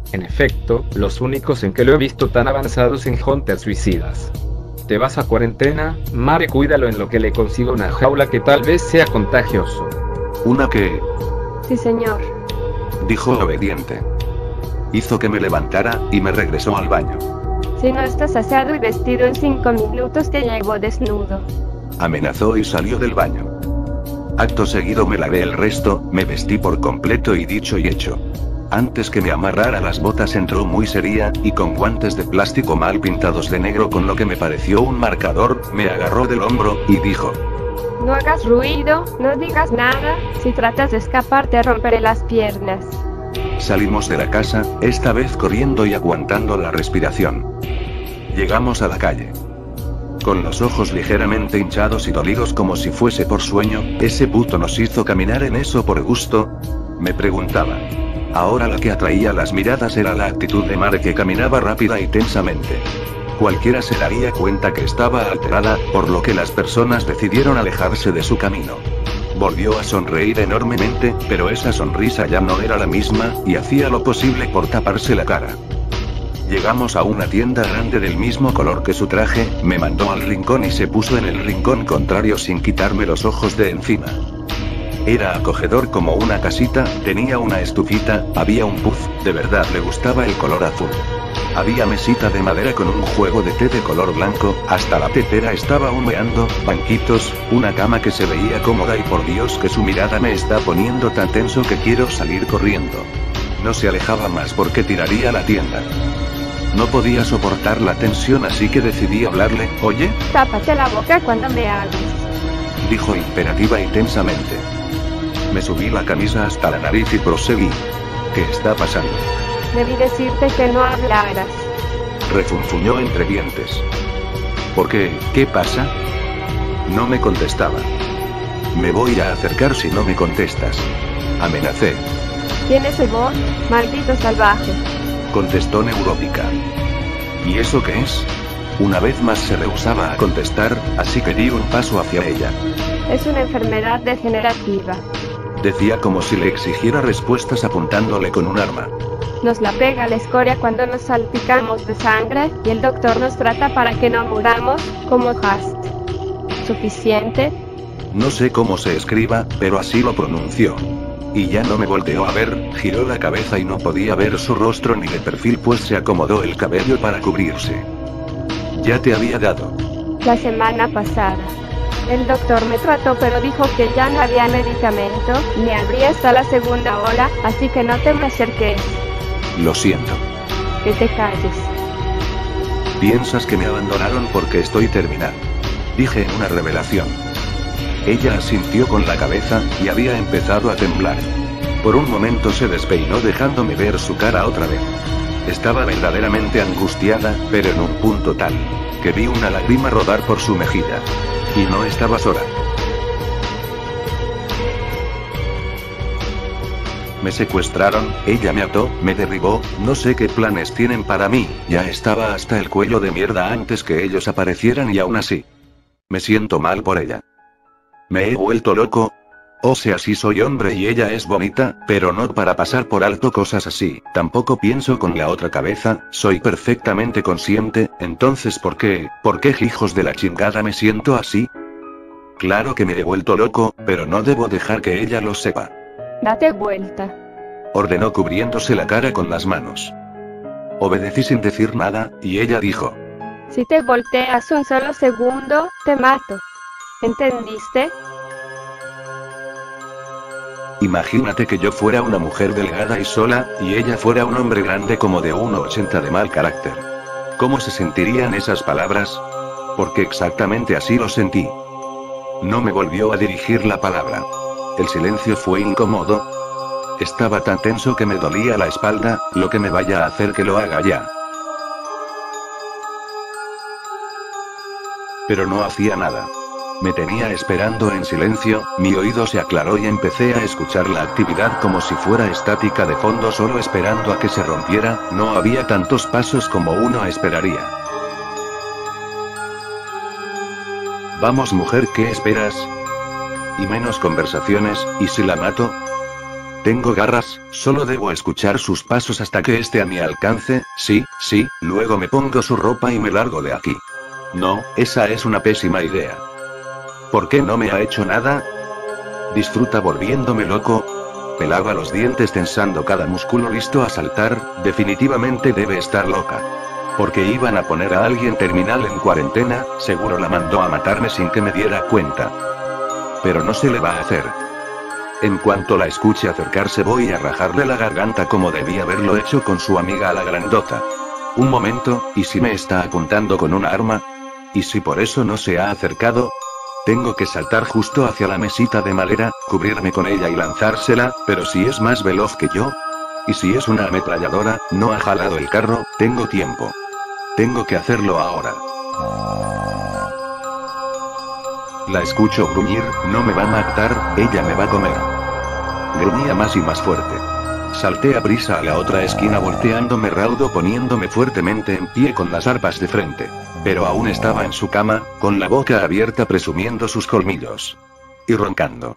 En efecto, los únicos en que lo he visto tan avanzados en hunters suicidas. Te vas a cuarentena, Mare, cuídalo en lo que le consigo una jaula que tal vez sea contagioso. ¿Una qué? Sí, señor. Dijo obediente. Hizo que me levantara y me regresó al baño. Si no estás aseado y vestido en 5 minutos te llevo desnudo. Amenazó y salió del baño. Acto seguido me lavé el resto, me vestí por completo y dicho y hecho. Antes que me amarrara las botas entró muy seria, y con guantes de plástico mal pintados de negro con lo que me pareció un marcador, me agarró del hombro, y dijo: No hagas ruido, no digas nada, si tratas de escapar te romperé las piernas. Salimos de la casa, esta vez corriendo y aguantando la respiración. Llegamos a la calle. Con los ojos ligeramente hinchados y dolidos como si fuese por sueño, ¿ese puto nos hizo caminar en eso por gusto?, me preguntaba. Ahora la que atraía las miradas era la actitud de Mare, que caminaba rápida y tensamente. Cualquiera se daría cuenta que estaba alterada, por lo que las personas decidieron alejarse de su camino. Volvió a sonreír enormemente, pero esa sonrisa ya no era la misma, y hacía lo posible por taparse la cara. Llegamos a una tienda grande del mismo color que su traje, me mandó al rincón y se puso en el rincón contrario sin quitarme los ojos de encima. Era acogedor como una casita, tenía una estufita, había un puff, de verdad le gustaba el color azul. Había mesita de madera con un juego de té de color blanco, hasta la tetera estaba humeando, banquitos, una cama que se veía cómoda y por Dios que su mirada me está poniendo tan tenso que quiero salir corriendo. No se alejaba más porque tiraría la tienda. No podía soportar la tensión, así que decidí hablarle. Oye, tápate la boca cuando me hables, dijo imperativa y tensamente. Me subí la camisa hasta la nariz y proseguí. ¿Qué está pasando? debí decirte que no hablaras. Refunfuñó entre dientes. ¿Por qué? ¿Qué pasa? No me contestaba. Me voy a acercar si no me contestas. Amenacé. ¿Tienes el voz, maldito salvaje? Contestó neurótica. ¿Y eso qué es? Una vez más se rehusaba a contestar, así que di un paso hacia ella. Es una enfermedad degenerativa. Decía como si le exigiera respuestas apuntándole con un arma. Nos la pega la escoria cuando nos salpicamos de sangre, y el doctor nos trata para que no muramos, como Hast. ¿Suficiente? No sé cómo se escriba, pero así lo pronunció. Y ya no me volteó a ver, giró la cabeza y no podía ver su rostro ni de perfil, pues se acomodó el cabello para cubrirse. Ya te había dado. La semana pasada. El doctor me trató pero dijo que ya no había medicamento, ni habría hasta la segunda ola, así que no te me acerques. Lo siento. Que te calles. ¿Piensas que me abandonaron porque estoy terminal? Dije en una revelación. Ella asintió con la cabeza, y había empezado a temblar. Por un momento se despeinó dejándome ver su cara otra vez. Estaba verdaderamente angustiada, pero en un punto tal, que vi una lágrima rodar por su mejilla. Y no estaba sola. Me secuestraron, ella me ató, me derribó, no sé qué planes tienen para mí, ya estaba hasta el cuello de mierda antes que ellos aparecieran y aún así. Me siento mal por ella. Me he vuelto loco. O sea, sí soy hombre y ella es bonita, pero no para pasar por alto cosas así, tampoco pienso con la otra cabeza, soy perfectamente consciente, entonces ¿por qué hijos de la chingada me siento así? Claro que me he vuelto loco, pero no debo dejar que ella lo sepa. Date vuelta. Ordenó cubriéndose la cara con las manos. Obedecí sin decir nada, y ella dijo. Si te volteas un solo segundo, te mato. ¿Entendiste? Imagínate que yo fuera una mujer delgada y sola, y ella fuera un hombre grande como de 1,80 de mal carácter. ¿Cómo se sentirían esas palabras? Porque exactamente así lo sentí. No me volvió a dirigir la palabra. El silencio fue incómodo. Estaba tan tenso que me dolía la espalda, lo que me vaya a hacer que lo haga ya. Pero no hacía nada. Me tenía esperando en silencio, mi oído se aclaró y empecé a escuchar la actividad como si fuera estática de fondo, solo esperando a que se rompiera, no había tantos pasos como uno esperaría. Vamos mujer, ¿qué esperas? Y menos conversaciones, ¿y si la mato? Tengo garras, solo debo escuchar sus pasos hasta que esté a mi alcance, sí, luego me pongo su ropa y me largo de aquí. No, esa es una pésima idea. ¿Por qué no me ha hecho nada? Disfruta volviéndome loco. Pelaba los dientes tensando cada músculo listo a saltar, definitivamente debe estar loca. Porque iban a poner a alguien terminal en cuarentena, seguro la mandó a matarme sin que me diera cuenta. Pero no se le va a hacer. En cuanto la escuche acercarse voy a rajarle la garganta como debía haberlo hecho con su amiga la grandota. Un momento, ¿y si me está apuntando con una arma? ¿Y si por eso no se ha acercado? Tengo que saltar justo hacia la mesita de madera, cubrirme con ella y lanzársela, pero si es más veloz que yo. ¿Y si es una ametralladora? No ha jalado el carro, tengo tiempo. Tengo que hacerlo ahora. La escucho gruñir, no me va a matar, ella me va a comer. Gruñía más y más fuerte. Salté a prisa a la otra esquina volteándome raudo poniéndome fuertemente en pie con las arpas de frente. Pero aún estaba en su cama, con la boca abierta presumiendo sus colmillos. Y roncando.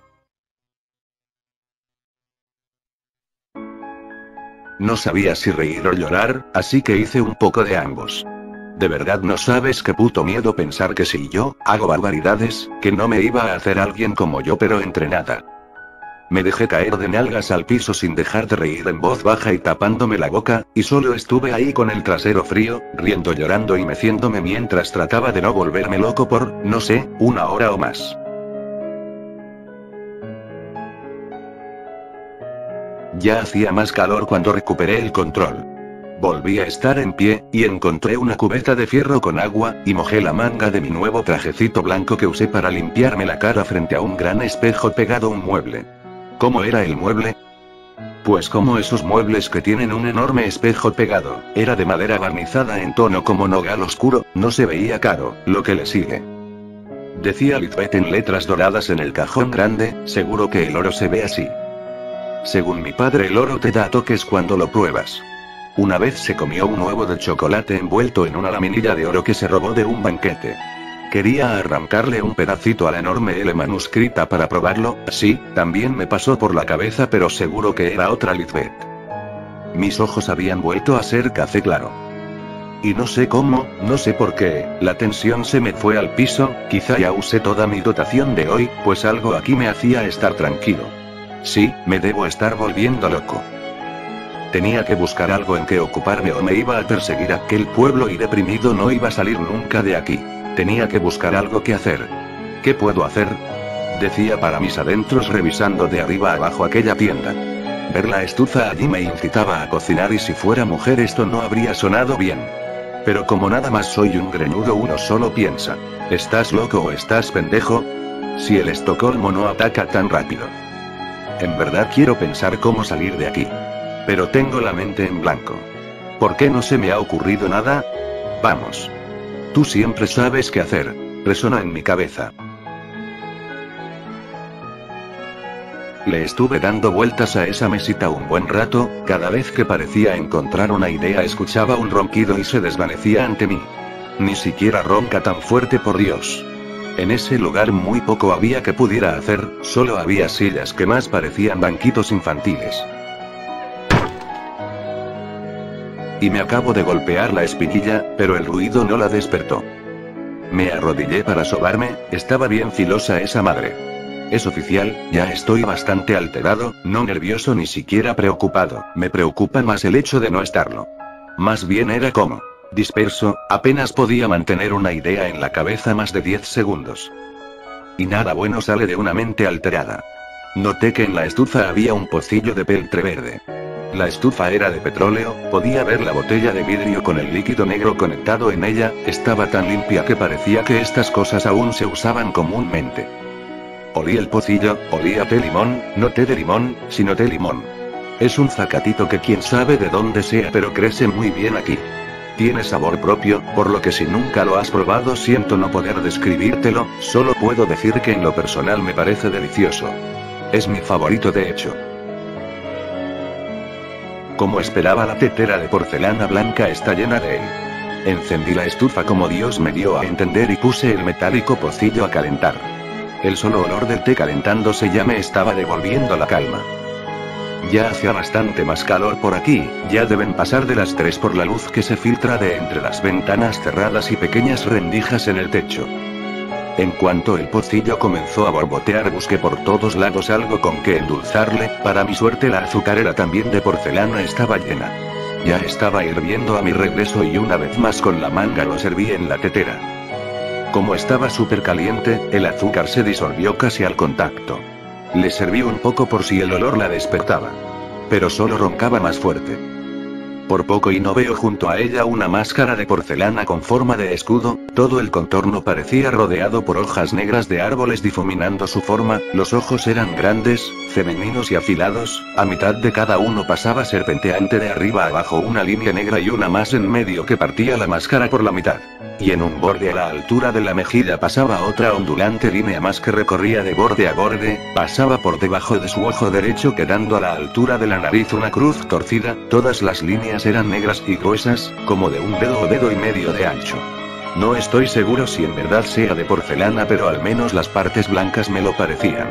No sabía si reír o llorar, así que hice un poco de ambos. ¿De verdad no sabes qué puto miedo pensar que si yo hago barbaridades, que no me iba a hacer alguien como yo pero entrenada? Me dejé caer de nalgas al piso sin dejar de reír en voz baja y tapándome la boca, y solo estuve ahí con el trasero frío, riendo, llorando y meciéndome mientras trataba de no volverme loco por, no sé, una hora o más. Ya hacía más calor cuando recuperé el control. Volví a estar en pie, y encontré una cubeta de fierro con agua, y mojé la manga de mi nuevo trajecito blanco que usé para limpiarme la cara frente a un gran espejo pegado a un mueble. ¿Cómo era el mueble? Pues como esos muebles que tienen un enorme espejo pegado, era de madera barnizada en tono como nogal oscuro, no se veía caro, lo que le sigue. Decía Lisbeth en letras doradas en el cajón grande, seguro que el oro se ve así. Según mi padre el oro te da toques cuando lo pruebas. Una vez se comió un huevo de chocolate envuelto en una laminilla de oro que se robó de un banquete. Quería arrancarle un pedacito a la enorme L manuscrita para probarlo, sí, también me pasó por la cabeza pero seguro que era otra Lisbeth. Mis ojos habían vuelto a ser café claro. Y no sé cómo, no sé por qué, la tensión se me fue al piso, quizá ya usé toda mi dotación de hoy, pues algo aquí me hacía estar tranquilo. Sí, me debo estar volviendo loco. Tenía que buscar algo en que ocuparme o me iba a perseguir aquel pueblo y deprimido no iba a salir nunca de aquí. Tenía que buscar algo que hacer. ¿Qué puedo hacer? Decía para mis adentros revisando de arriba abajo aquella tienda. Ver la estufa allí me incitaba a cocinar y si fuera mujer esto no habría sonado bien. Pero como nada más soy un greñudo uno solo piensa. ¿Estás loco o estás pendejo? Si el Estocolmo no ataca tan rápido. En verdad quiero pensar cómo salir de aquí. Pero tengo la mente en blanco. ¿Por qué no se me ha ocurrido nada? Vamos. Tú siempre sabes qué hacer. Resonó en mi cabeza. Le estuve dando vueltas a esa mesita un buen rato, cada vez que parecía encontrar una idea escuchaba un ronquido y se desvanecía ante mí. Ni siquiera ronca tan fuerte, por Dios. En ese lugar muy poco había que pudiera hacer, solo había sillas que más parecían banquitos infantiles. Y me acabo de golpear la espinilla, pero el ruido no la despertó. Me arrodillé para sobarme, estaba bien filosa esa madre. Es oficial, ya estoy bastante alterado, no nervioso ni siquiera preocupado, me preocupa más el hecho de no estarlo. Más bien era como disperso, apenas podía mantener una idea en la cabeza más de 10 segundos. Y nada bueno sale de una mente alterada. Noté que en la estufa había un pocillo de peltre verde. La estufa era de petróleo, podía ver la botella de vidrio con el líquido negro conectado en ella, estaba tan limpia que parecía que estas cosas aún se usaban comúnmente. Olí el pocillo, olía té limón, no té de limón, sino té limón. Es un zacatito que quién sabe de dónde sea pero crece muy bien aquí. Tiene sabor propio, por lo que si nunca lo has probado siento no poder describírtelo, solo puedo decir que en lo personal me parece delicioso. Es mi favorito de hecho. Como esperaba la tetera de porcelana blanca está llena de él. Encendí la estufa como Dios me dio a entender y puse el metálico pocillo a calentar. El solo olor del té calentándose ya me estaba devolviendo la calma. Ya hacía bastante más calor por aquí, ya deben pasar de las 3 por la luz que se filtra de entre las ventanas cerradas y pequeñas rendijas en el techo. En cuanto el pocillo comenzó a borbotear, busqué por todos lados algo con que endulzarle. Para mi suerte la azucarera también de porcelana estaba llena. Ya estaba hirviendo a mi regreso y una vez más con la manga lo serví en la tetera. Como estaba súper caliente, el azúcar se disolvió casi al contacto. Le serví un poco por si el olor la despertaba. Pero solo roncaba más fuerte. Por poco y no veo junto a ella una máscara de porcelana con forma de escudo. Todo el contorno parecía rodeado por hojas negras de árboles difuminando su forma. Los ojos eran grandes, femeninos y afilados. A mitad de cada uno pasaba serpenteante de arriba a abajo una línea negra y una más en medio que partía la máscara por la mitad. Y en un borde a la altura de la mejilla pasaba otra ondulante línea más que recorría de borde a borde, pasaba por debajo de su ojo derecho quedando a la altura de la nariz una cruz torcida. Todas las líneas eran negras y gruesas, como de un dedo o dedo y medio de ancho. No estoy seguro si en verdad sea de porcelana, pero al menos las partes blancas me lo parecían.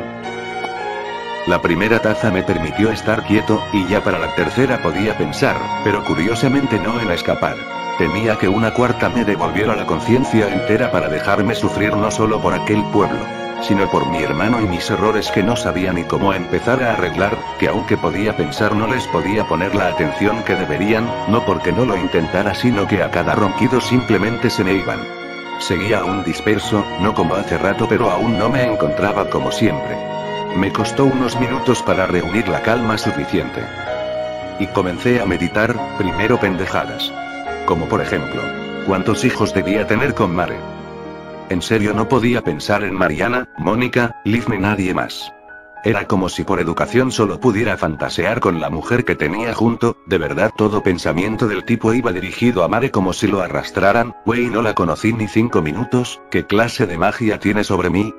La primera taza me permitió estar quieto, y ya para la tercera podía pensar, pero curiosamente no en escapar. Temía que una cuarta me devolviera la conciencia entera para dejarme sufrir no solo por aquel pueblo, sino por mi hermano y mis errores que no sabía ni cómo empezar a arreglar, que aunque podía pensar no les podía poner la atención que deberían, no porque no lo intentara sino que a cada ronquido simplemente se me iban. Seguía aún disperso, no como hace rato, pero aún no me encontraba como siempre. Me costó unos minutos para reunir la calma suficiente. Y comencé a meditar, primero pendejadas. Como por ejemplo, ¿cuántos hijos debía tener con Mare? En serio no podía pensar en Mariana, Mónica, Liz ni nadie más. Era como si por educación solo pudiera fantasear con la mujer que tenía junto. De verdad todo pensamiento del tipo iba dirigido a Mare como si lo arrastraran. Güey, no la conocí ni 5 minutos, ¿qué clase de magia tiene sobre mí?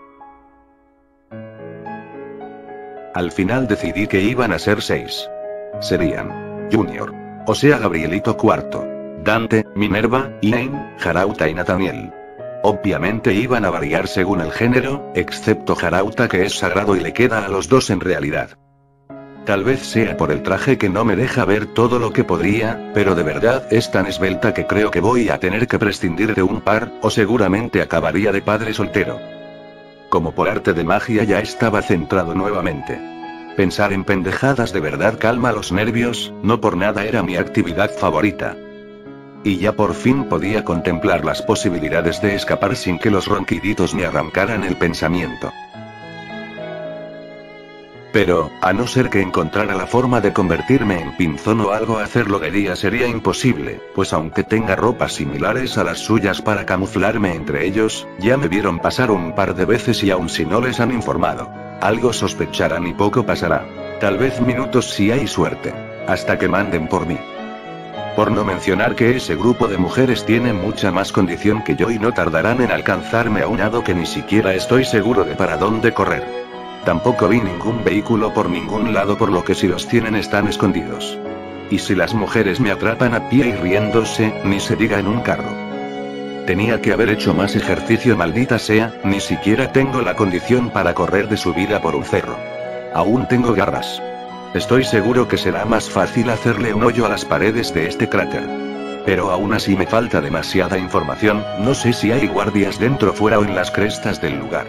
Al final decidí que iban a ser 6. Serían Junior, o sea Gabrielito IV, Dante, Minerva, Elaine, Jarauta y Nathaniel. Obviamente iban a variar según el género, excepto Jarauta que es sagrado y le queda a los dos en realidad. Tal vez sea por el traje que no me deja ver todo lo que podría, pero de verdad es tan esbelta que creo que voy a tener que prescindir de un par, o seguramente acabaría de padre soltero. Como por arte de magia ya estaba centrado nuevamente. Pensar en pendejadas de verdad calma los nervios, no por nada era mi actividad favorita. Y ya por fin podía contemplar las posibilidades de escapar sin que los ronquiditos me arrancaran el pensamiento. Pero, a no ser que encontrara la forma de convertirme en pinzón o algo, hacerlo de día sería imposible, pues aunque tenga ropas similares a las suyas para camuflarme entre ellos, ya me vieron pasar un par de veces y aun si no les han informado, algo sospecharán y poco pasará. Tal vez minutos si hay suerte, hasta que manden por mí. Por no mencionar que ese grupo de mujeres tiene mucha más condición que yo y no tardarán en alcanzarme a un lado que ni siquiera estoy seguro de para dónde correr. Tampoco vi ningún vehículo por ningún lado, por lo que si los tienen están escondidos. Y si las mujeres me atrapan a pie y riéndose, ni se diga en un carro. Tenía que haber hecho más ejercicio, maldita sea, ni siquiera tengo la condición para correr de subida por un cerro. Aún tengo garras. Estoy seguro que será más fácil hacerle un hoyo a las paredes de este cráter. Pero aún así me falta demasiada información, no sé si hay guardias dentro, fuera o en las crestas del lugar.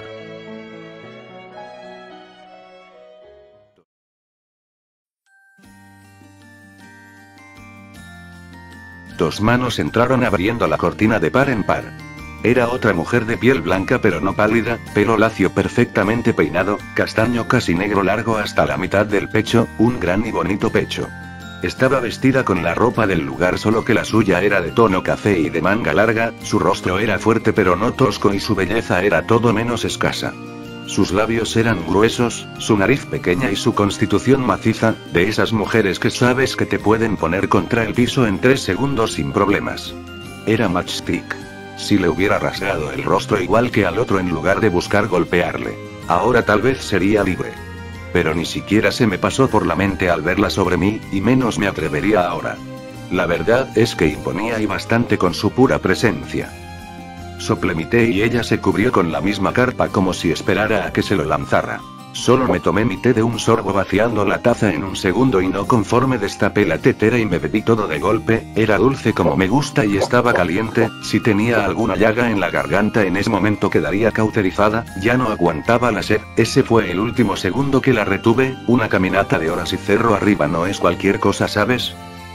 Dos manos entraron abriendo la cortina de par en par. Era otra mujer de piel blanca pero no pálida, pelo lacio perfectamente peinado, castaño casi negro largo hasta la mitad del pecho, un gran y bonito pecho. Estaba vestida con la ropa del lugar, solo que la suya era de tono café y de manga larga. Su rostro era fuerte pero no tosco y su belleza era todo menos escasa. Sus labios eran gruesos, su nariz pequeña y su constitución maciza, de esas mujeres que sabes que te pueden poner contra el piso en 3 segundos sin problemas. Era Matchstick. Si le hubiera rasgado el rostro igual que al otro en lugar de buscar golpearle, ahora tal vez sería libre. Pero ni siquiera se me pasó por la mente al verla sobre mí, y menos me atrevería ahora. La verdad es que imponía y bastante con su pura presencia. Soplé mi té y ella se cubrió con la misma carpa como si esperara a que se lo lanzara. Solo me tomé mi té de un sorbo vaciando la taza en un segundo y no conforme destapé la tetera y me bebí todo de golpe. Era dulce como me gusta y estaba caliente. Si tenía alguna llaga en la garganta en ese momento quedaría cauterizada. Ya no aguantaba la sed. Ese fue el último segundo que la retuve. Una caminata de horas y cerro arriba no es cualquier cosa, ¿sabes?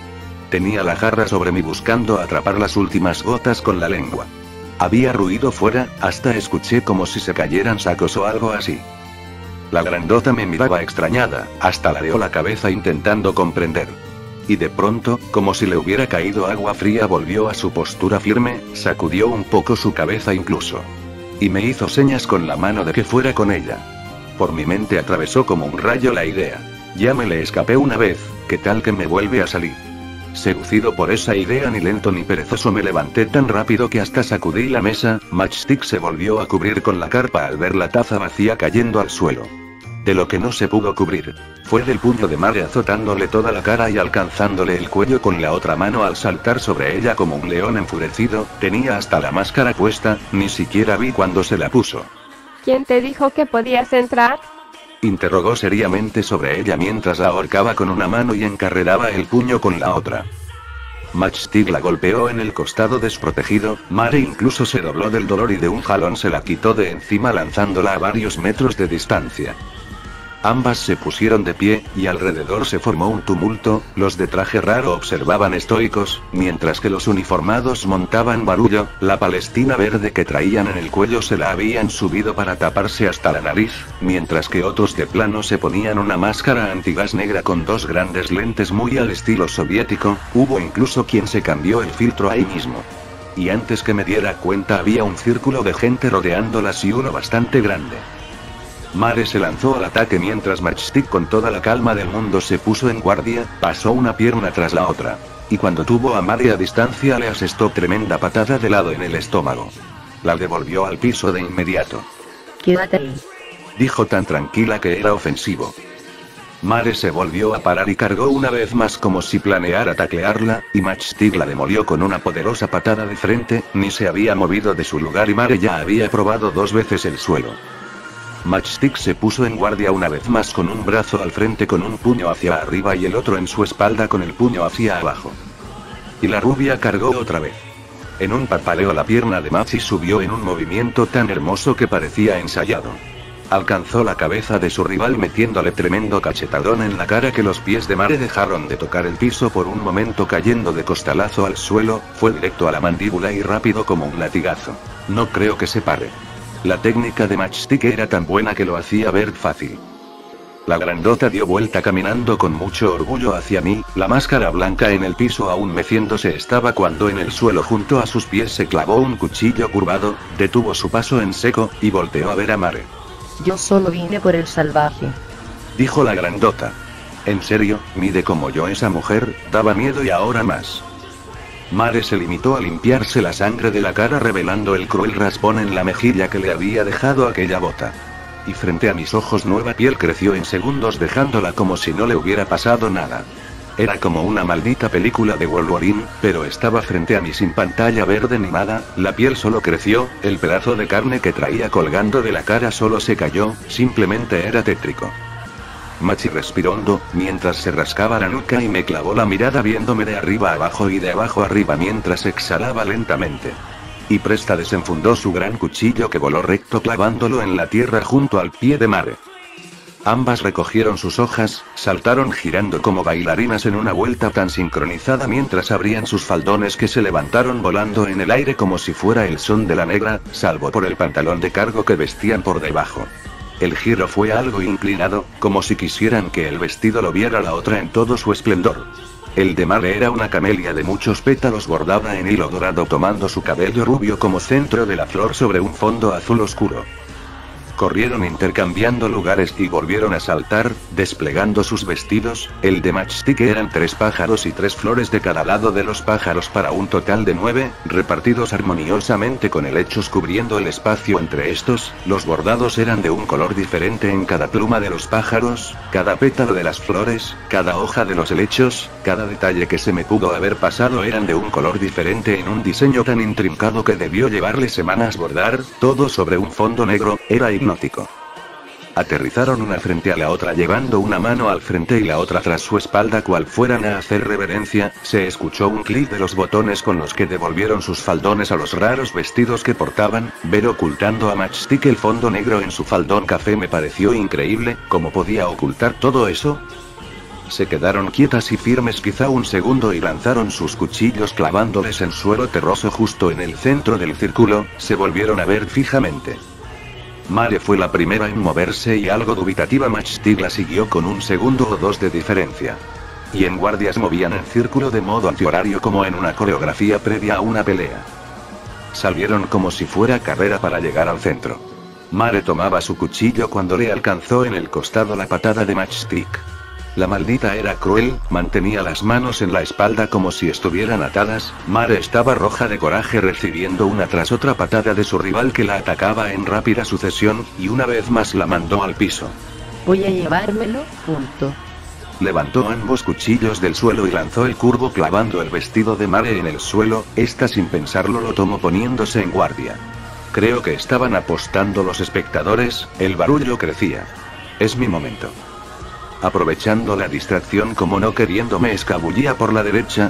Tenía la jarra sobre mí buscando atrapar las últimas gotas con la lengua. Había ruido fuera, hasta escuché como si se cayeran sacos o algo así. La grandota me miraba extrañada, hasta ladeó la cabeza intentando comprender. Y de pronto, como si le hubiera caído agua fría, volvió a su postura firme, sacudió un poco su cabeza incluso. Y me hizo señas con la mano de que fuera con ella. Por mi mente atravesó como un rayo la idea. Ya me le escapé una vez, ¿qué tal que me vuelve a salir? Seducido por esa idea, ni lento ni perezoso me levanté tan rápido que hasta sacudí la mesa. Matchstick se volvió a cubrir con la carpa al ver la taza vacía cayendo al suelo. De lo que no se pudo cubrir fue del puño de Mare azotándole toda la cara y alcanzándole el cuello con la otra mano al saltar sobre ella como un león enfurecido. Tenía hasta la máscara puesta, ni siquiera vi cuando se la puso. ¿Quién te dijo que podías entrar? Interrogó seriamente sobre ella mientras la ahorcaba con una mano y encarreraba el puño con la otra. Matchstick la golpeó en el costado desprotegido. Mare incluso se dobló del dolor y de un jalón se la quitó de encima lanzándola a varios metros de distancia. Ambas se pusieron de pie, y alrededor se formó un tumulto. Los de traje raro observaban estoicos, mientras que los uniformados montaban barullo. La palestina verde que traían en el cuello se la habían subido para taparse hasta la nariz, mientras que otros de plano se ponían una máscara antigas negra con dos grandes lentes muy al estilo soviético. Hubo incluso quien se cambió el filtro ahí mismo. Y antes que me diera cuenta había un círculo de gente rodeándolas y uno bastante grande. Mare se lanzó al ataque mientras Matchstick con toda la calma del mundo se puso en guardia, pasó una pierna tras la otra. Y cuando tuvo a Mare a distancia le asestó tremenda patada de lado en el estómago. La devolvió al piso de inmediato. Quédate ahí, dijo tan tranquila que era ofensivo. Mare se volvió a parar y cargó una vez más como si planeara taclearla, y Matchstick la demolió con una poderosa patada de frente. Ni se había movido de su lugar y Mare ya había probado 2 veces el suelo. Matchstick se puso en guardia una vez más con un brazo al frente con un puño hacia arriba y el otro en su espalda con el puño hacia abajo. Y la rubia cargó otra vez. En un parpadeo la pierna de Matchi subió en un movimiento tan hermoso que parecía ensayado. Alcanzó la cabeza de su rival metiéndole tremendo cachetadón en la cara que los pies de Mare dejaron de tocar el piso por un momento cayendo de costalazo al suelo. Fue directo a la mandíbula y rápido como un latigazo. No creo que se pare. La técnica de Matchstick era tan buena que lo hacía ver fácil. La grandota dio vuelta caminando con mucho orgullo hacia mí, la máscara blanca en el piso aún meciéndose estaba cuando en el suelo junto a sus pies se clavó un cuchillo curvado, detuvo su paso en seco, y volteó a ver a Mare. yo solo vine por el salvaje. Dijo la grandota. En serio, mide como yo esa mujer, daba miedo y ahora más. Mare se limitó a limpiarse la sangre de la cara revelando el cruel raspón en la mejilla que le había dejado aquella bota. Y frente a mis ojos nueva piel creció en segundos dejándola como si no le hubiera pasado nada. Era como una maldita película de Wolverine, pero estaba frente a mí sin pantalla verde ni nada. La piel solo creció, el pedazo de carne que traía colgando de la cara solo se cayó, simplemente era tétrico. Machi respiró hondo, mientras se rascaba la nuca y me clavó la mirada viéndome de arriba abajo y de abajo arriba mientras exhalaba lentamente. Y Presta desenfundó su gran cuchillo que voló recto clavándolo en la tierra junto al pie de Mare. Ambas recogieron sus hojas, saltaron girando como bailarinas en una vuelta tan sincronizada mientras abrían sus faldones que se levantaron volando en el aire como si fuera el son de la negra, salvo por el pantalón de cargo que vestían por debajo. El giro fue algo inclinado, como si quisieran que el vestido lo viera la otra en todo su esplendor. El de Mare era una camelia de muchos pétalos bordada en hilo dorado tomando su cabello rubio como centro de la flor sobre un fondo azul oscuro. Corrieron intercambiando lugares y volvieron a saltar, desplegando sus vestidos. El de Matchstick eran 3 pájaros y 3 flores de cada lado de los pájaros para un total de 9, repartidos armoniosamente con helechos cubriendo el espacio entre estos. Los bordados eran de un color diferente en cada pluma de los pájaros, cada pétalo de las flores, cada hoja de los helechos, cada detalle que se me pudo haber pasado eran de un color diferente en un diseño tan intrincado que debió llevarle semanas bordar, todo sobre un fondo negro. Era hipnótico. Aterrizaron una frente a la otra llevando una mano al frente y la otra tras su espalda cual fueran a hacer reverencia. Se escuchó un clic de los botones con los que devolvieron sus faldones a los raros vestidos que portaban, ver ocultando a Matchstick el fondo negro en su faldón café me pareció increíble. ¿Cómo podía ocultar todo eso? Se quedaron quietas y firmes quizá un segundo y lanzaron sus cuchillos clavándoles en suelo terroso justo en el centro del círculo. Se volvieron a ver fijamente. Mare fue la primera en moverse y algo dubitativa Matchstick la siguió con un segundo o dos de diferencia. Y en guardias movían el círculo de modo antihorario como en una coreografía previa a una pelea. Salieron como si fuera carrera para llegar al centro. Mare tomaba su cuchillo cuando le alcanzó en el costado la patada de Matchstick. La maldita era cruel, mantenía las manos en la espalda como si estuvieran atadas. Mare estaba roja de coraje recibiendo una tras otra patada de su rival que la atacaba en rápida sucesión, y una vez más la mandó al piso. Voy a llevármelo, punto. Levantó ambos cuchillos del suelo y lanzó el curvo clavando el vestido de Mare en el suelo. Esta sin pensarlo lo tomó poniéndose en guardia. Creo que estaban apostando los espectadores, el barullo crecía. Es mi momento. Aprovechando la distracción como no queriendo me escabullía por la derecha,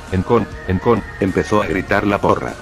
empezó a gritar la porra.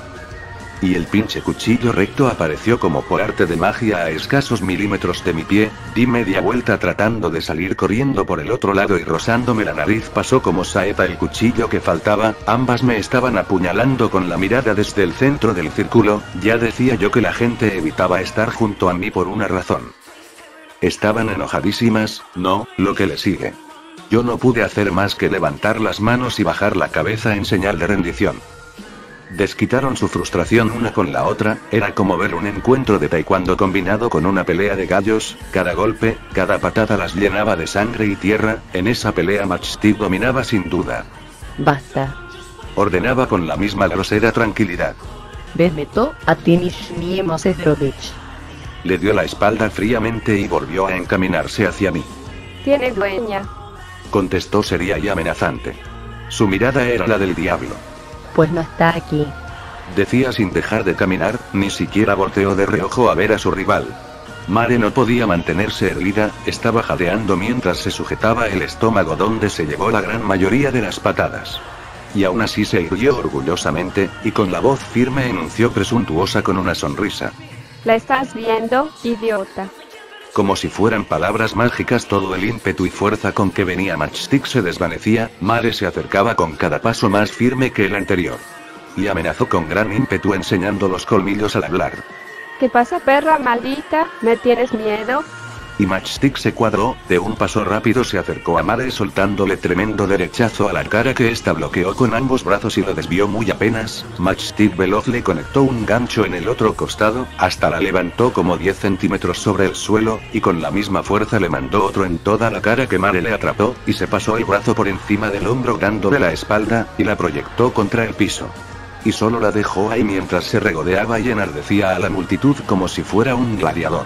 Y el pinche cuchillo recto apareció como por arte de magia a escasos milímetros de mi pie. Di media vuelta tratando de salir corriendo por el otro lado y rozándome la nariz pasó como saeta el cuchillo que faltaba. Ambas me estaban apuñalando con la mirada desde el centro del círculo. Ya decía yo que la gente evitaba estar junto a mí por una razón. Estaban enojadísimas, no, lo que le sigue. Yo no pude hacer más que levantar las manos y bajar la cabeza en señal de rendición. Desquitaron su frustración una con la otra, era como ver un encuentro de taekwondo combinado con una pelea de gallos. Cada golpe, cada patada las llenaba de sangre y tierra. En esa pelea Matchstick dominaba sin duda. Basta. Ordenaba con la misma grosera tranquilidad. Bezmeto a Tinishnie Mosefrovich. Le dio la espalda fríamente y volvió a encaminarse hacia mí. Tiene dueña. Contestó seria y amenazante. Su mirada era la del diablo. Pues no está aquí. Decía sin dejar de caminar, ni siquiera volteó de reojo a ver a su rival. Mare no podía mantenerse erguida, estaba jadeando mientras se sujetaba el estómago donde se llevó la gran mayoría de las patadas. Y aún así se irguió orgullosamente, y con la voz firme enunció presuntuosa con una sonrisa. ¿La estás viendo, idiota? Como si fueran palabras mágicas todo el ímpetu y fuerza con que venía Matchstick se desvanecía. Mare se acercaba con cada paso más firme que el anterior. Y amenazó con gran ímpetu enseñando los colmillos al hablar. ¿Qué pasa, perra maldita? ¿Me tienes miedo? Y Matchstick se cuadró, de un paso rápido se acercó a Mare soltándole tremendo derechazo a la cara que ésta bloqueó con ambos brazos y lo desvió muy apenas. Matchstick veloz le conectó un gancho en el otro costado, hasta la levantó como 10 centímetros sobre el suelo, y con la misma fuerza le mandó otro en toda la cara que Mare le atrapó, y se pasó el brazo por encima del hombro dándole la espalda, y la proyectó contra el piso. Y solo la dejó ahí mientras se regodeaba y enardecía a la multitud como si fuera un gladiador.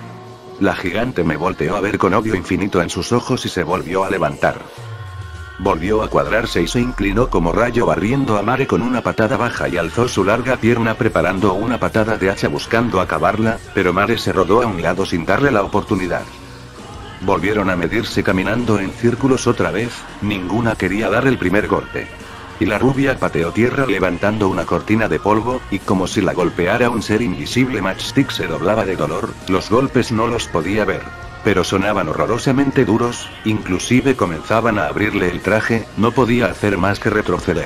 La gigante me volteó a ver con odio infinito en sus ojos y se volvió a levantar. Volvió a cuadrarse y se inclinó como rayo barriendo a Mare con una patada baja y alzó su larga pierna preparando una patada de hacha buscando acabarla, pero Mare se rodó a un lado sin darle la oportunidad. Volvieron a medirse caminando en círculos otra vez, ninguna quería dar el primer golpe. Y la rubia pateó tierra levantando una cortina de polvo, y como si la golpeara un ser invisible Matchstick se doblaba de dolor. Los golpes no los podía ver, pero sonaban horrorosamente duros, inclusive comenzaban a abrirle el traje, no podía hacer más que retroceder.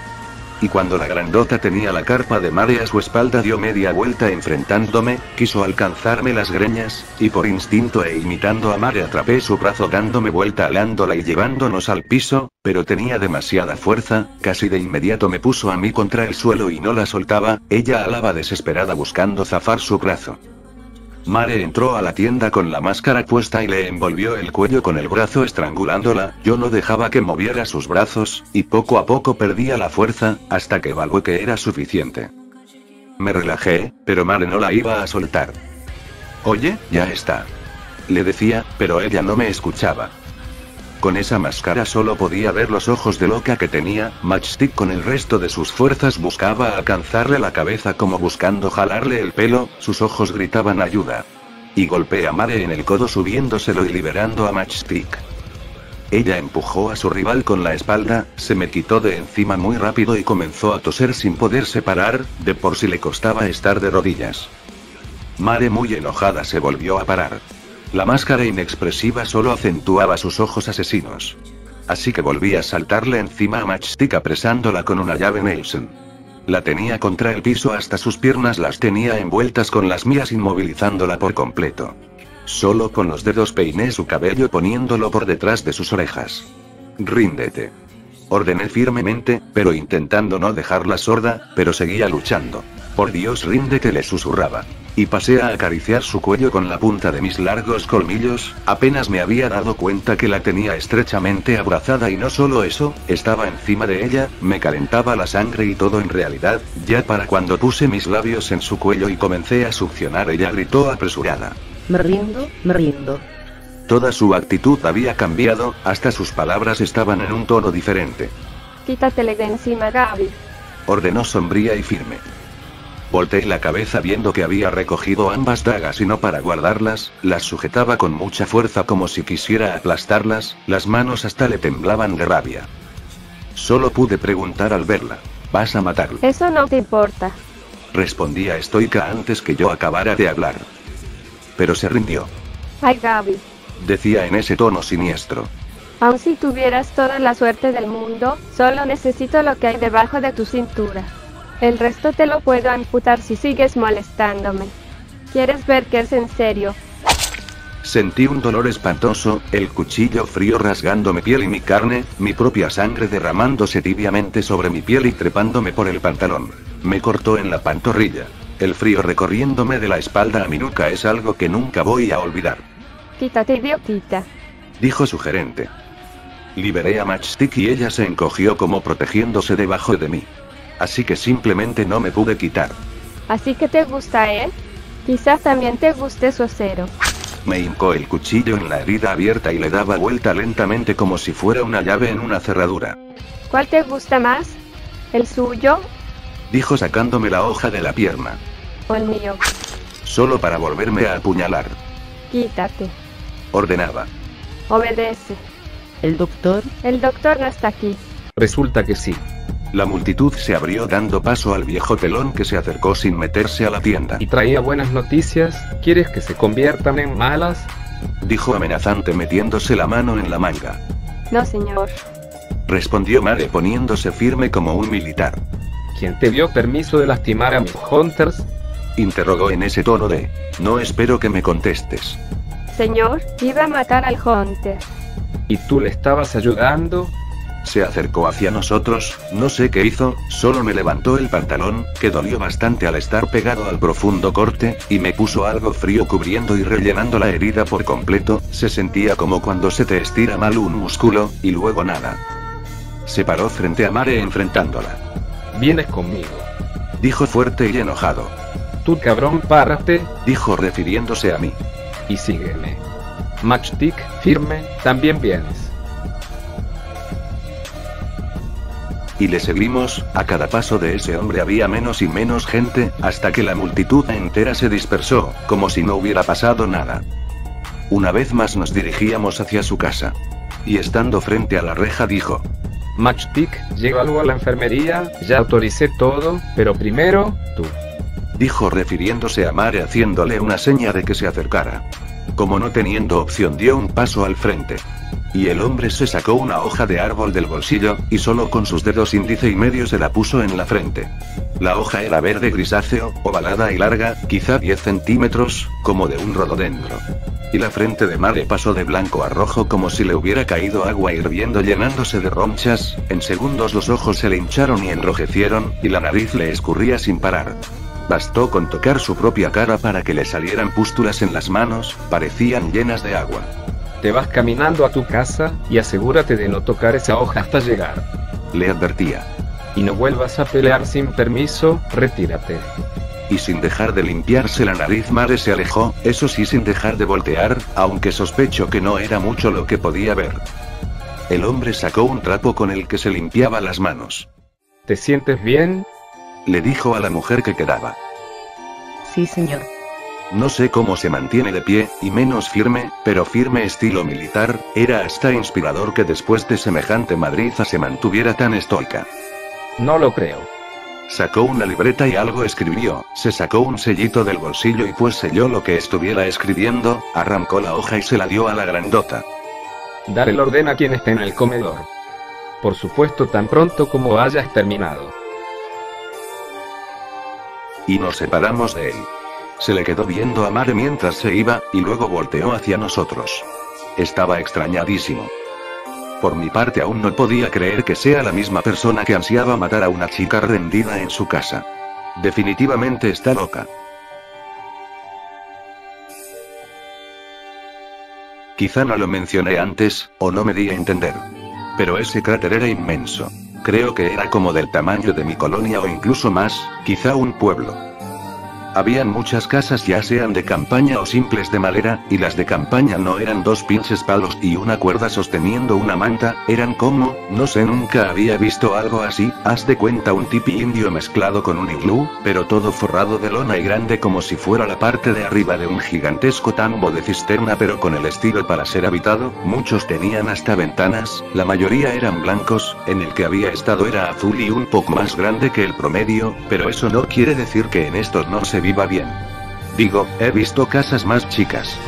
Y cuando la grandota tenía la carpa de Mare a su espalda dio media vuelta enfrentándome, quiso alcanzarme las greñas, y por instinto e imitando a Mare atrapé su brazo dándome vuelta alándola y llevándonos al piso, pero tenía demasiada fuerza, casi de inmediato me puso a mí contra el suelo y no la soltaba, ella alaba desesperada buscando zafar su brazo. Mare entró a la tienda con la máscara puesta y le envolvió el cuello con el brazo estrangulándola. Yo no dejaba que moviera sus brazos, y poco a poco perdía la fuerza, hasta que evalué que era suficiente. Me relajé, pero Mare no la iba a soltar. Oye, ya está. Le decía, pero ella no me escuchaba. Con esa máscara solo podía ver los ojos de loca que tenía. Matchstick con el resto de sus fuerzas buscaba alcanzarle la cabeza como buscando jalarle el pelo, sus ojos gritaban ayuda. Y golpeé a Mare en el codo subiéndoselo y liberando a Matchstick. Ella empujó a su rival con la espalda, se me quitó de encima muy rápido y comenzó a toser sin poderse parar, de por sí le costaba estar de rodillas. Mare muy enojada se volvió a parar. La máscara inexpresiva solo acentuaba sus ojos asesinos. Así que volví a saltarle encima a Matchstick apresándola con una llave Nelson. La tenía contra el piso hasta sus piernas las tenía envueltas con las mías inmovilizándola por completo. Solo con los dedos peiné su cabello poniéndolo por detrás de sus orejas. «Ríndete», ordené firmemente, pero intentando no dejarla sorda, pero seguía luchando. «Por Dios, ríndete», le susurraba. Y pasé a acariciar su cuello con la punta de mis largos colmillos, apenas me había dado cuenta que la tenía estrechamente abrazada y no solo eso, estaba encima de ella, me calentaba la sangre y todo en realidad, ya para cuando puse mis labios en su cuello y comencé a succionar ella gritó apresurada. Me rindo, me rindo. Toda su actitud había cambiado, hasta sus palabras estaban en un tono diferente. Quítatele de encima, Gaby. Ordenó sombría y firme. Volteé la cabeza viendo que había recogido ambas dagas y no para guardarlas, las sujetaba con mucha fuerza como si quisiera aplastarlas, las manos hasta le temblaban de rabia. Solo pude preguntar al verla, ¿vas a matarlo? Eso no te importa. Respondía estoica antes que yo acabara de hablar. Pero se rindió. Ay, Gaby. Decía en ese tono siniestro. Aun si tuvieras toda la suerte del mundo, solo necesito lo que hay debajo de tu cintura. El resto te lo puedo amputar si sigues molestándome. ¿Quieres ver que es en serio? Sentí un dolor espantoso, el cuchillo frío rasgando mi piel y mi carne, mi propia sangre derramándose tibiamente sobre mi piel y trepándome por el pantalón. Me cortó en la pantorrilla. El frío recorriéndome de la espalda a mi nuca es algo que nunca voy a olvidar. Quítate, idiotita. Dijo su gerente. Liberé a Matchstick y ella se encogió como protegiéndose debajo de mí. Así que simplemente no me pude quitar. ¿Así que te gusta él? Quizás también te guste su acero. Me hincó el cuchillo en la herida abierta y le daba vuelta lentamente como si fuera una llave en una cerradura. ¿Cuál te gusta más? ¿El suyo? Dijo sacándome la hoja de la pierna. ¿O el mío? Solo para volverme a apuñalar. Quítate. Ordenaba. Obedece. ¿El doctor? El doctor no está aquí. Resulta que sí. La multitud se abrió dando paso al viejo pelón que se acercó sin meterse a la tienda. Y traía buenas noticias, ¿quieres que se conviertan en malas? Dijo amenazante metiéndose la mano en la manga. No, señor. Respondió Mare poniéndose firme como un militar. ¿Quién te dio permiso de lastimar a mis hunters? Interrogó en ese tono de, no espero que me contestes. Señor, iba a matar al Hunter. ¿Y tú le estabas ayudando? Se acercó hacia nosotros, no sé qué hizo, solo me levantó el pantalón, que dolió bastante al estar pegado al profundo corte, y me puso algo frío cubriendo y rellenando la herida por completo, se sentía como cuando se te estira mal un músculo, y luego nada. Se paró frente a Mare enfrentándola. Vienes conmigo. Dijo fuerte y enojado. Tú cabrón, párate. Dijo refiriéndose a mí. Y sígueme. Matchstick, firme, también vienes. Y le seguimos, a cada paso de ese hombre había menos y menos gente, hasta que la multitud entera se dispersó, como si no hubiera pasado nada. Una vez más nos dirigíamos hacia su casa. Y estando frente a la reja dijo. Matchstick, llévalo a la enfermería, ya autoricé todo, pero primero, tú. Dijo refiriéndose a Mare haciéndole una seña de que se acercara. Como no teniendo opción dio un paso al frente. Y el hombre se sacó una hoja de árbol del bolsillo, y solo con sus dedos índice y medio se la puso en la frente. La hoja era verde grisáceo, ovalada y larga, quizá 10 centímetros, como de un rododendro. Y la frente de Mare pasó de blanco a rojo como si le hubiera caído agua hirviendo llenándose de ronchas, en segundos los ojos se le hincharon y enrojecieron, y la nariz le escurría sin parar. Bastó con tocar su propia cara para que le salieran pústulas en las manos, parecían llenas de agua. Te vas caminando a tu casa, y asegúrate de no tocar esa hoja hasta llegar. Le advertía. Y no vuelvas a pelear sin permiso, retírate. Y sin dejar de limpiarse la nariz Mare se alejó, eso sí sin dejar de voltear, aunque sospecho que no era mucho lo que podía ver. El hombre sacó un trapo con el que se limpiaba las manos. ¿Te sientes bien? Le dijo a la mujer que quedaba. Sí, señor. No sé cómo se mantiene de pie, y menos firme, pero firme estilo militar, era hasta inspirador que después de semejante madriza se mantuviera tan estoica. No lo creo. Sacó una libreta y algo escribió, se sacó un sellito del bolsillo y pues selló lo que estuviera escribiendo, arrancó la hoja y se la dio a la grandota. Dar el orden a quien esté en el comedor. Por supuesto tan pronto como hayas terminado. Y nos separamos de él. Se le quedó viendo a Mare mientras se iba, y luego volteó hacia nosotros. Estaba extrañadísimo. Por mi parte aún no podía creer que sea la misma persona que ansiaba matar a una chica rendida en su casa. Definitivamente está loca. Quizá no lo mencioné antes, o no me di a entender. Pero ese cráter era inmenso. Creo que era como del tamaño de mi colonia o incluso más, quizá un pueblo. Habían muchas casas ya sean de campaña o simples de madera, y las de campaña no eran dos pinches palos y una cuerda sosteniendo una manta, eran como, no sé, nunca había visto algo así, haz de cuenta un tipi indio mezclado con un iglú, pero todo forrado de lona y grande como si fuera la parte de arriba de un gigantesco tambo de cisterna pero con el estilo para ser habitado, muchos tenían hasta ventanas, la mayoría eran blancos, en el que había estado era azul y un poco más grande que el promedio, pero eso no quiere decir que en estos no se viva bien. Digo, he visto casas más chicas.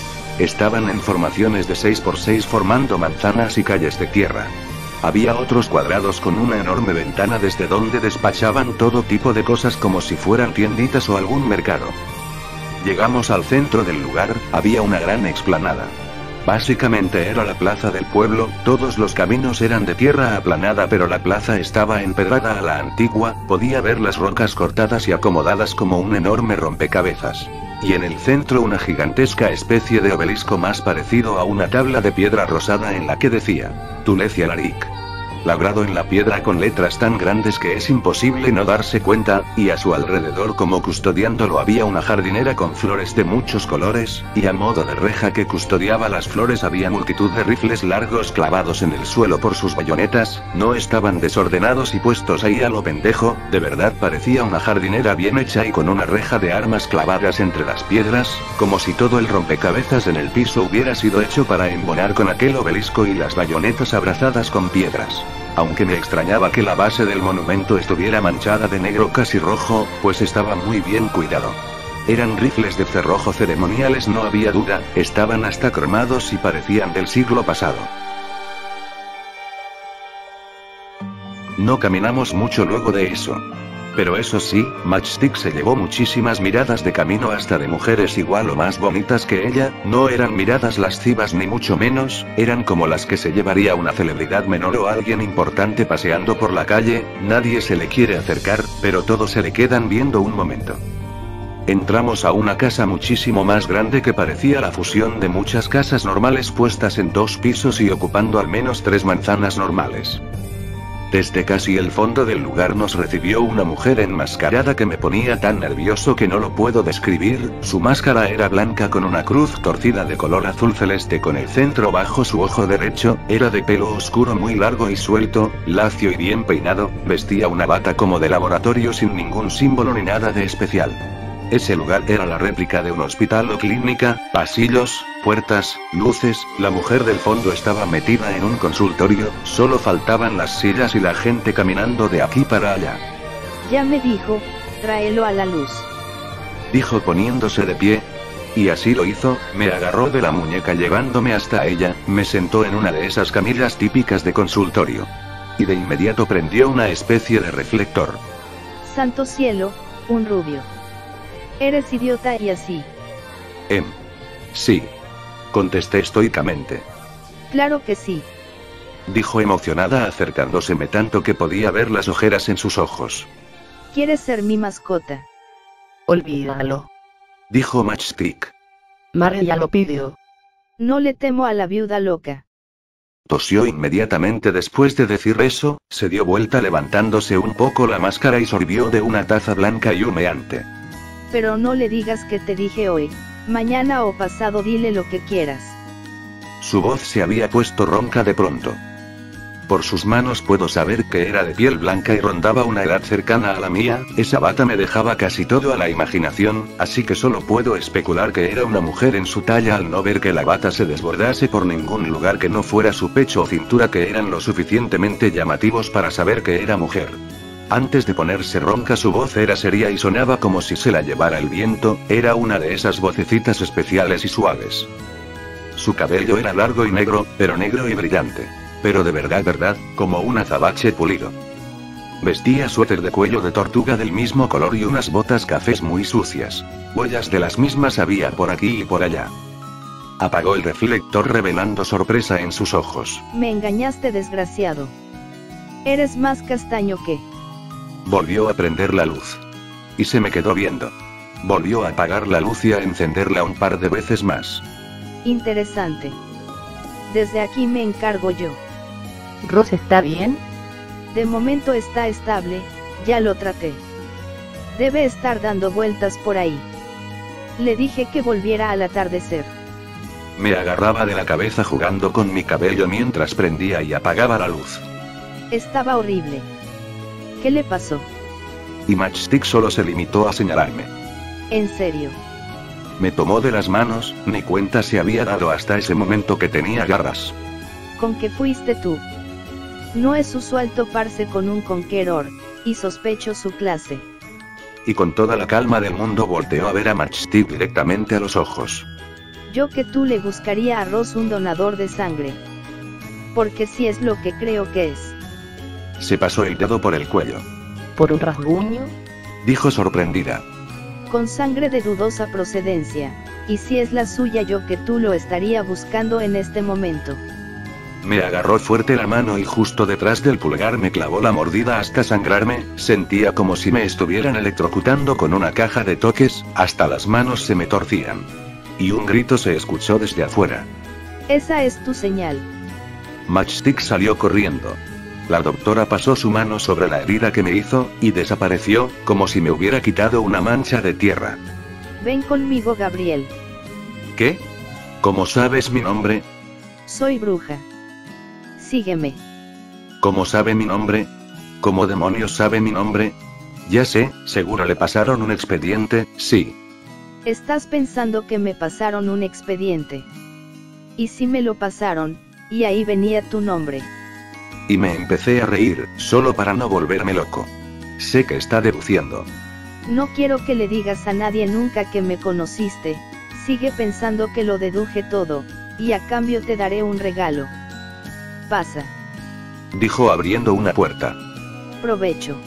Estaban en formaciones de 6x6 formando manzanas y calles de tierra. Había otros cuadrados con una enorme ventana desde donde despachaban todo tipo de cosas como si fueran tienditas o algún mercado. Llegamos al centro del lugar, había una gran explanada. Básicamente era la plaza del pueblo, todos los caminos eran de tierra aplanada pero la plaza estaba empedrada a la antigua, podía ver las rocas cortadas y acomodadas como un enorme rompecabezas. Y en el centro una gigantesca especie de obelisco más parecido a una tabla de piedra rosada en la que decía, Tulecia Larik. Labrado en la piedra con letras tan grandes que es imposible no darse cuenta, y a su alrededor como custodiándolo había una jardinera con flores de muchos colores, y a modo de reja que custodiaba las flores había multitud de rifles largos clavados en el suelo por sus bayonetas, no estaban desordenados y puestos ahí a lo pendejo, de verdad parecía una jardinera bien hecha y con una reja de armas clavadas entre las piedras, como si todo el rompecabezas en el piso hubiera sido hecho para embonar con aquel obelisco y las bayonetas abrazadas con piedras. Aunque me extrañaba que la base del monumento estuviera manchada de negro casi rojo, pues estaba muy bien cuidado. Eran rifles de cerrojo ceremoniales, no había duda, estaban hasta cromados y parecían del siglo pasado. No caminamos mucho luego de eso. Pero eso sí, Matchstick se llevó muchísimas miradas de camino hasta de mujeres igual o más bonitas que ella, no eran miradas lascivas ni mucho menos, eran como las que se llevaría una celebridad menor o alguien importante paseando por la calle, nadie se le quiere acercar, pero todos se le quedan viendo un momento. Entramos a una casa muchísimo más grande que parecía la fusión de muchas casas normales puestas en 2 pisos y ocupando al menos 3 manzanas normales. Desde casi el fondo del lugar nos recibió una mujer enmascarada que me ponía tan nervioso que no lo puedo describir, su máscara era blanca con una cruz torcida de color azul celeste con el centro bajo su ojo derecho, era de pelo oscuro muy largo y suelto, lacio y bien peinado, vestía una bata como de laboratorio sin ningún símbolo ni nada de especial. Ese lugar era la réplica de un hospital o clínica, pasillos, puertas, luces, la mujer del fondo estaba metida en un consultorio, solo faltaban las sillas y la gente caminando de aquí para allá. Ya me dijo, tráelo a la luz. Dijo poniéndose de pie. Y así lo hizo, me agarró de la muñeca llevándome hasta ella, me sentó en una de esas camillas típicas de consultorio. Y de inmediato prendió una especie de reflector. Santo cielo, un rubio. Eres idiota y así. Sí. Contesté estoicamente. Claro que sí. Dijo emocionada acercándoseme tanto que podía ver las ojeras en sus ojos. ¿Quieres ser mi mascota? Olvídalo. Dijo Matchstick. Mare ya lo pidió. No le temo a la viuda loca. Tosió inmediatamente después de decir eso, se dio vuelta levantándose un poco la máscara y sorbió de una taza blanca y humeante. Pero no le digas que te dije hoy. Mañana o pasado dile lo que quieras. Su voz se había puesto ronca de pronto. Por sus manos puedo saber que era de piel blanca y rondaba una edad cercana a la mía. Esa bata me dejaba casi todo a la imaginación, así que solo puedo especular que era una mujer en su talla al no ver que la bata se desbordase por ningún lugar que no fuera su pecho o cintura, que eran lo suficientemente llamativos para saber que era mujer. Antes de ponerse ronca, su voz era seria y sonaba como si se la llevara el viento. Era una de esas vocecitas especiales y suaves. Su cabello era largo y negro, pero negro y brillante. Pero de verdad, como un azabache pulido. Vestía suéter de cuello de tortuga del mismo color y unas botas cafés muy sucias. Huellas de las mismas había por aquí y por allá. Apagó el reflector revelando sorpresa en sus ojos. Me engañaste, desgraciado. Eres más castaño que... Volvió a prender la luz. Y se me quedó viendo. Volvió a apagar la luz y a encenderla un par de veces más. Interesante. Desde aquí me encargo yo. ¿Ross está bien? De momento está estable, ya lo traté. Debe estar dando vueltas por ahí. Le dije que volviera al atardecer. Me agarraba de la cabeza jugando con mi cabello mientras prendía y apagaba la luz. Estaba horrible. ¿Qué le pasó? Y Matchstick solo se limitó a señalarme. ¿En serio? Me tomó de las manos, ni cuenta se había dado hasta ese momento que tenía garras. ¿Con qué fuiste tú? No es usual toparse con un conqueror, y sospecho su clase. Y con toda la calma del mundo volteó a ver a Matchstick directamente a los ojos. Yo que tú le buscaría a Ross un donador de sangre. Porque si es lo que creo que es. Se pasó el dedo por el cuello. ¿Por un rasguño? Dijo sorprendida. Con sangre de dudosa procedencia, y si es la suya, yo que tú lo estaría buscando en este momento. Me agarró fuerte la mano y justo detrás del pulgar me clavó la mordida hasta sangrarme. Sentía como si me estuvieran electrocutando con una caja de toques, hasta las manos se me torcían. Y un grito se escuchó desde afuera. Esa es tu señal. Matchstick salió corriendo. La doctora pasó su mano sobre la herida que me hizo, y desapareció, como si me hubiera quitado una mancha de tierra. Ven conmigo, Gabriel. ¿Qué? ¿Cómo sabes mi nombre? Soy bruja. Sígueme. ¿Cómo sabe mi nombre? ¿Cómo demonios sabe mi nombre? Ya sé, seguro le pasaron un expediente, sí. Estás pensando que me pasaron un expediente. Y sí me lo pasaron, y ahí venía tu nombre. Y me empecé a reír, solo para no volverme loco. Sé que está deduciendo. No quiero que le digas a nadie nunca que me conociste. Sigue pensando que lo deduje todo, y a cambio te daré un regalo. Pasa. Dijo abriendo una puerta. Provecho.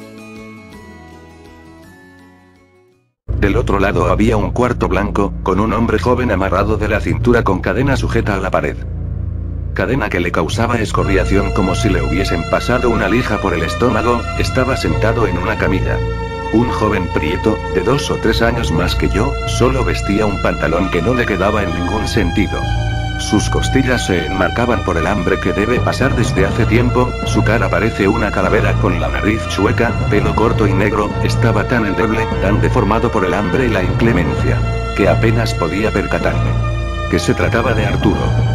Del otro lado había un cuarto blanco, con un hombre joven amarrado de la cintura con cadena sujeta a la pared. Cadena que le causaba escoriación como si le hubiesen pasado una lija por el estómago. Estaba sentado en una camilla. Un joven prieto, de 2 o 3 años más que yo, solo vestía un pantalón que no le quedaba en ningún sentido. Sus costillas se enmarcaban por el hambre que debe pasar desde hace tiempo. Su cara parece una calavera con la nariz chueca, pelo corto y negro. Estaba tan endeble, tan deformado por el hambre y la inclemencia, que apenas podía percatarme que se trataba de Arturo.